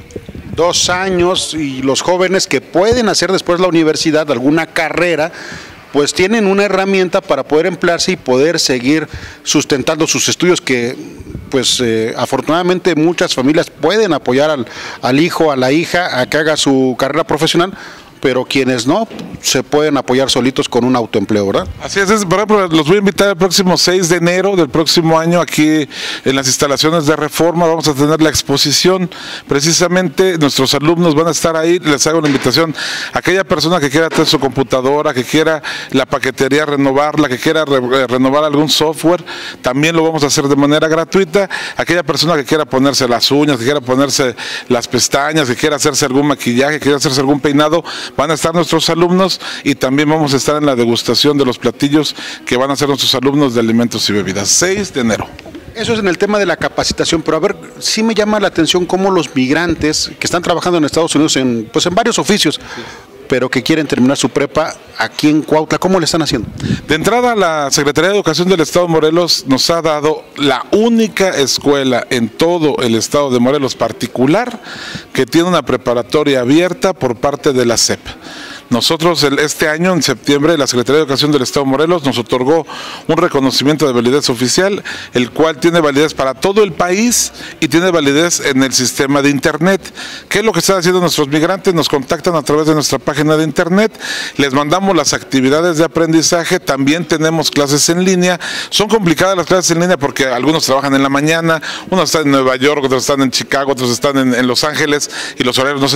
2 años, y los jóvenes que pueden hacer después la universidad alguna carrera, pues tienen una herramienta para poder emplearse y poder seguir sustentando sus estudios, que pues afortunadamente muchas familias pueden apoyar al hijo, a la hija a que haga su carrera profesional, pero quienes no, se pueden apoyar solitos con un autoempleo, ¿verdad? Así es, por ejemplo, los voy a invitar el próximo 6 de enero del próximo año aquí en las instalaciones de Reforma. Vamos a tener la exposición, precisamente nuestros alumnos van a estar ahí. Les hago una invitación a aquella persona que quiera tener su computadora, que quiera la paquetería renovarla, que quiera renovar algún software, también lo vamos a hacer de manera gratuita. Aquella persona que quiera ponerse las uñas, que quiera ponerse las pestañas, que quiera hacerse algún maquillaje, que quiera hacerse algún peinado, van a estar nuestros alumnos, y también vamos a estar en la degustación de los platillos que van a hacer nuestros alumnos de alimentos y bebidas, 6 de enero. Eso es en el tema de la capacitación, pero a ver, sí me llama la atención cómo los migrantes que están trabajando en Estados Unidos en varios oficios, pero que quieren terminar su prepa aquí en Cuautla, ¿cómo le están haciendo? De entrada, la Secretaría de Educación del Estado de Morelos nos ha dado la única escuela en todo el Estado de Morelos particular que tiene una preparatoria abierta por parte de la SEP. Nosotros este año, en septiembre, la Secretaría de Educación del Estado de Morelos nos otorgó un reconocimiento de validez oficial, el cual tiene validez para todo el país y tiene validez en el sistema de Internet. ¿Qué es lo que están haciendo nuestros migrantes? Nos contactan a través de nuestra página de Internet, les mandamos las actividades de aprendizaje, también tenemos clases en línea. Son complicadas las clases en línea porque algunos trabajan en la mañana, unos están en Nueva York, otros están en Chicago, otros están en Los Ángeles, y los horarios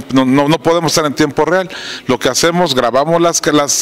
no podemos estar en tiempo real. Lo que hacemos, grabamos las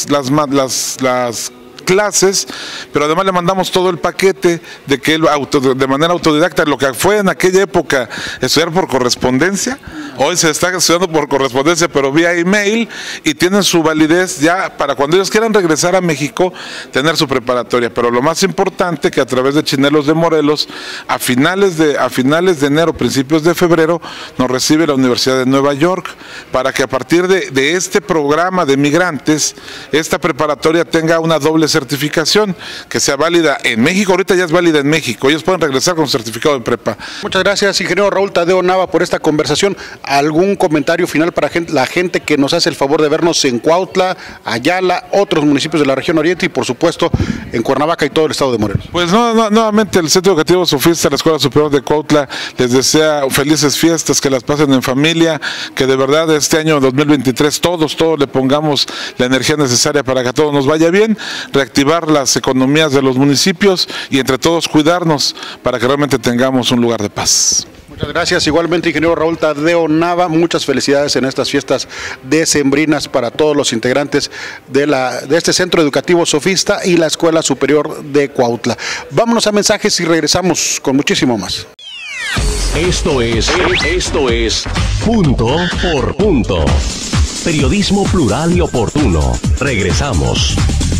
clases, pero además le mandamos todo el paquete de que él de manera autodidacta, lo que fue en aquella época estudiar por correspondencia, hoy se está estudiando por correspondencia pero vía email, y tienen su validez ya para cuando ellos quieran regresar a México tener su preparatoria. Pero lo más importante, que a través de Chinelos de Morelos, a finales de enero, principios de febrero, nos recibe la Universidad de Nueva York, para que a partir de este programa de migrantes, esta preparatoria tenga una doble certificación, que sea válida en México. Ahorita ya es válida en México, ellos pueden regresar con certificado de prepa. Muchas gracias, ingeniero Raúl Tadeo Nava, por esta conversación. ¿Algún comentario final para la gente que nos hace el favor de vernos en Cuautla, Ayala, otros municipios de la región oriente y por supuesto en Cuernavaca y todo el estado de Morelos? Pues nuevamente el Centro Educativo Sofista, la Escuela Superior de Cuautla, les desea felices fiestas, que las pasen en familia, que de verdad este año 2023 todos le pongamos la energía necesaria para que a todos nos vaya bien, reactivar las economías de los municipios y entre todos cuidarnos para que realmente tengamos un lugar de paz. Muchas gracias. Igualmente, ingeniero Raúl Tadeo Nava, muchas felicidades en estas fiestas decembrinas para todos los integrantes de este Centro Educativo Sofista y la Escuela Superior de Cuautla. Vámonos a mensajes y regresamos con muchísimo más. Esto es Punto por Punto. Periodismo plural y oportuno. Regresamos.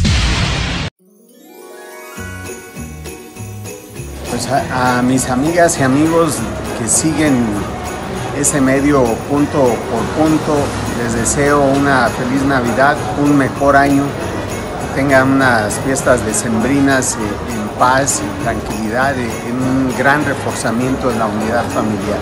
Pues a mis amigas y amigos que siguen ese medio Punto por Punto, les deseo una feliz Navidad, un mejor año, que tengan unas fiestas decembrinas en paz y tranquilidad, en un gran reforzamiento de la unidad familiar.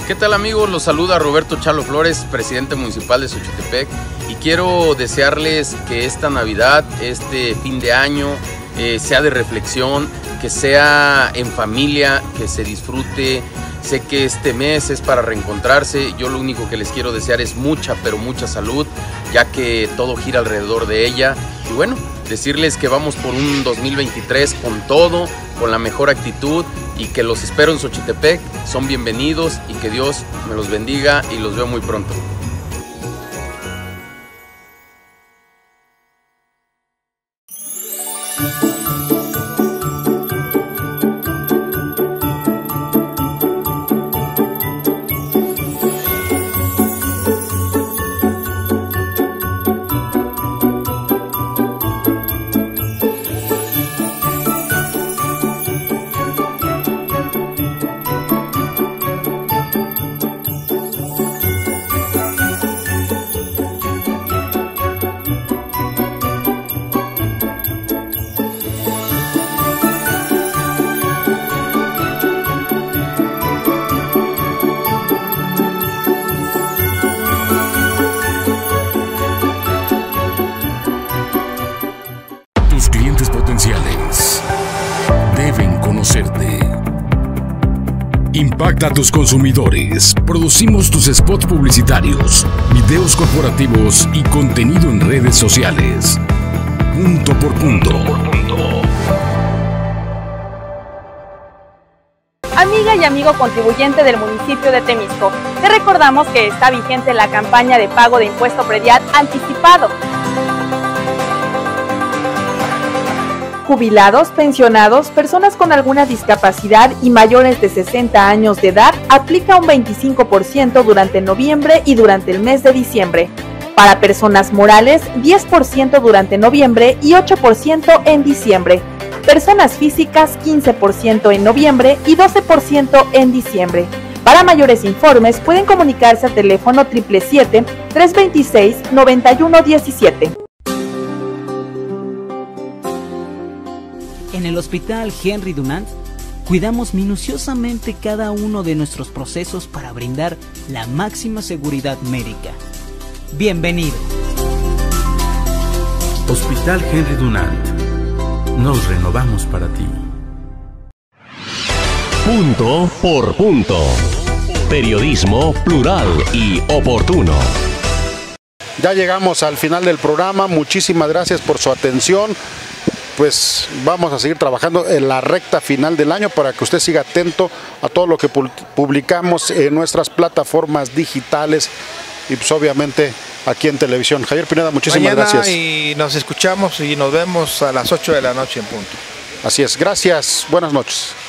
¿Qué tal amigos? Los saluda Roberto Chalo Flores, presidente municipal de Xochitepec, y quiero desearles que esta Navidad, este fin de año, sea de reflexión, que sea en familia, que se disfrute. Sé que este mes es para reencontrarse. Yo lo único que les quiero desear es mucha, pero mucha salud, ya que todo gira alrededor de ella. Y bueno, decirles que vamos por un 2023 con todo, con la mejor actitud, y que los espero en Xochitepec. Son bienvenidos y que Dios me los bendiga y los veo muy pronto. Impacta a tus consumidores. Producimos tus spots publicitarios, videos corporativos y contenido en redes sociales. Punto por punto. Amiga y amigo contribuyente del municipio de Temisco, te recordamos que está vigente la campaña de pago de impuesto predial anticipado. Jubilados, pensionados, personas con alguna discapacidad y mayores de 60 años de edad aplica un 25% durante noviembre y durante el mes de diciembre. Para personas morales, 10% durante noviembre y 8% en diciembre. Personas físicas, 15% en noviembre y 12% en diciembre. Para mayores informes pueden comunicarse al teléfono 777-326-9117. En el Hospital Henry Dunant, cuidamos minuciosamente cada uno de nuestros procesos para brindar la máxima seguridad médica. Bienvenido. Hospital Henry Dunant. Nos renovamos para ti. Punto por punto. Periodismo plural y oportuno. Ya llegamos al final del programa. Muchísimas gracias por su atención. Pues vamos a seguir trabajando en la recta final del año para que usted siga atento a todo lo que publicamos en nuestras plataformas digitales y pues obviamente aquí en televisión. Javier Pineda, muchísimas gracias. Y nos escuchamos y nos vemos a las 8 de la noche en punto. Así es, gracias, buenas noches.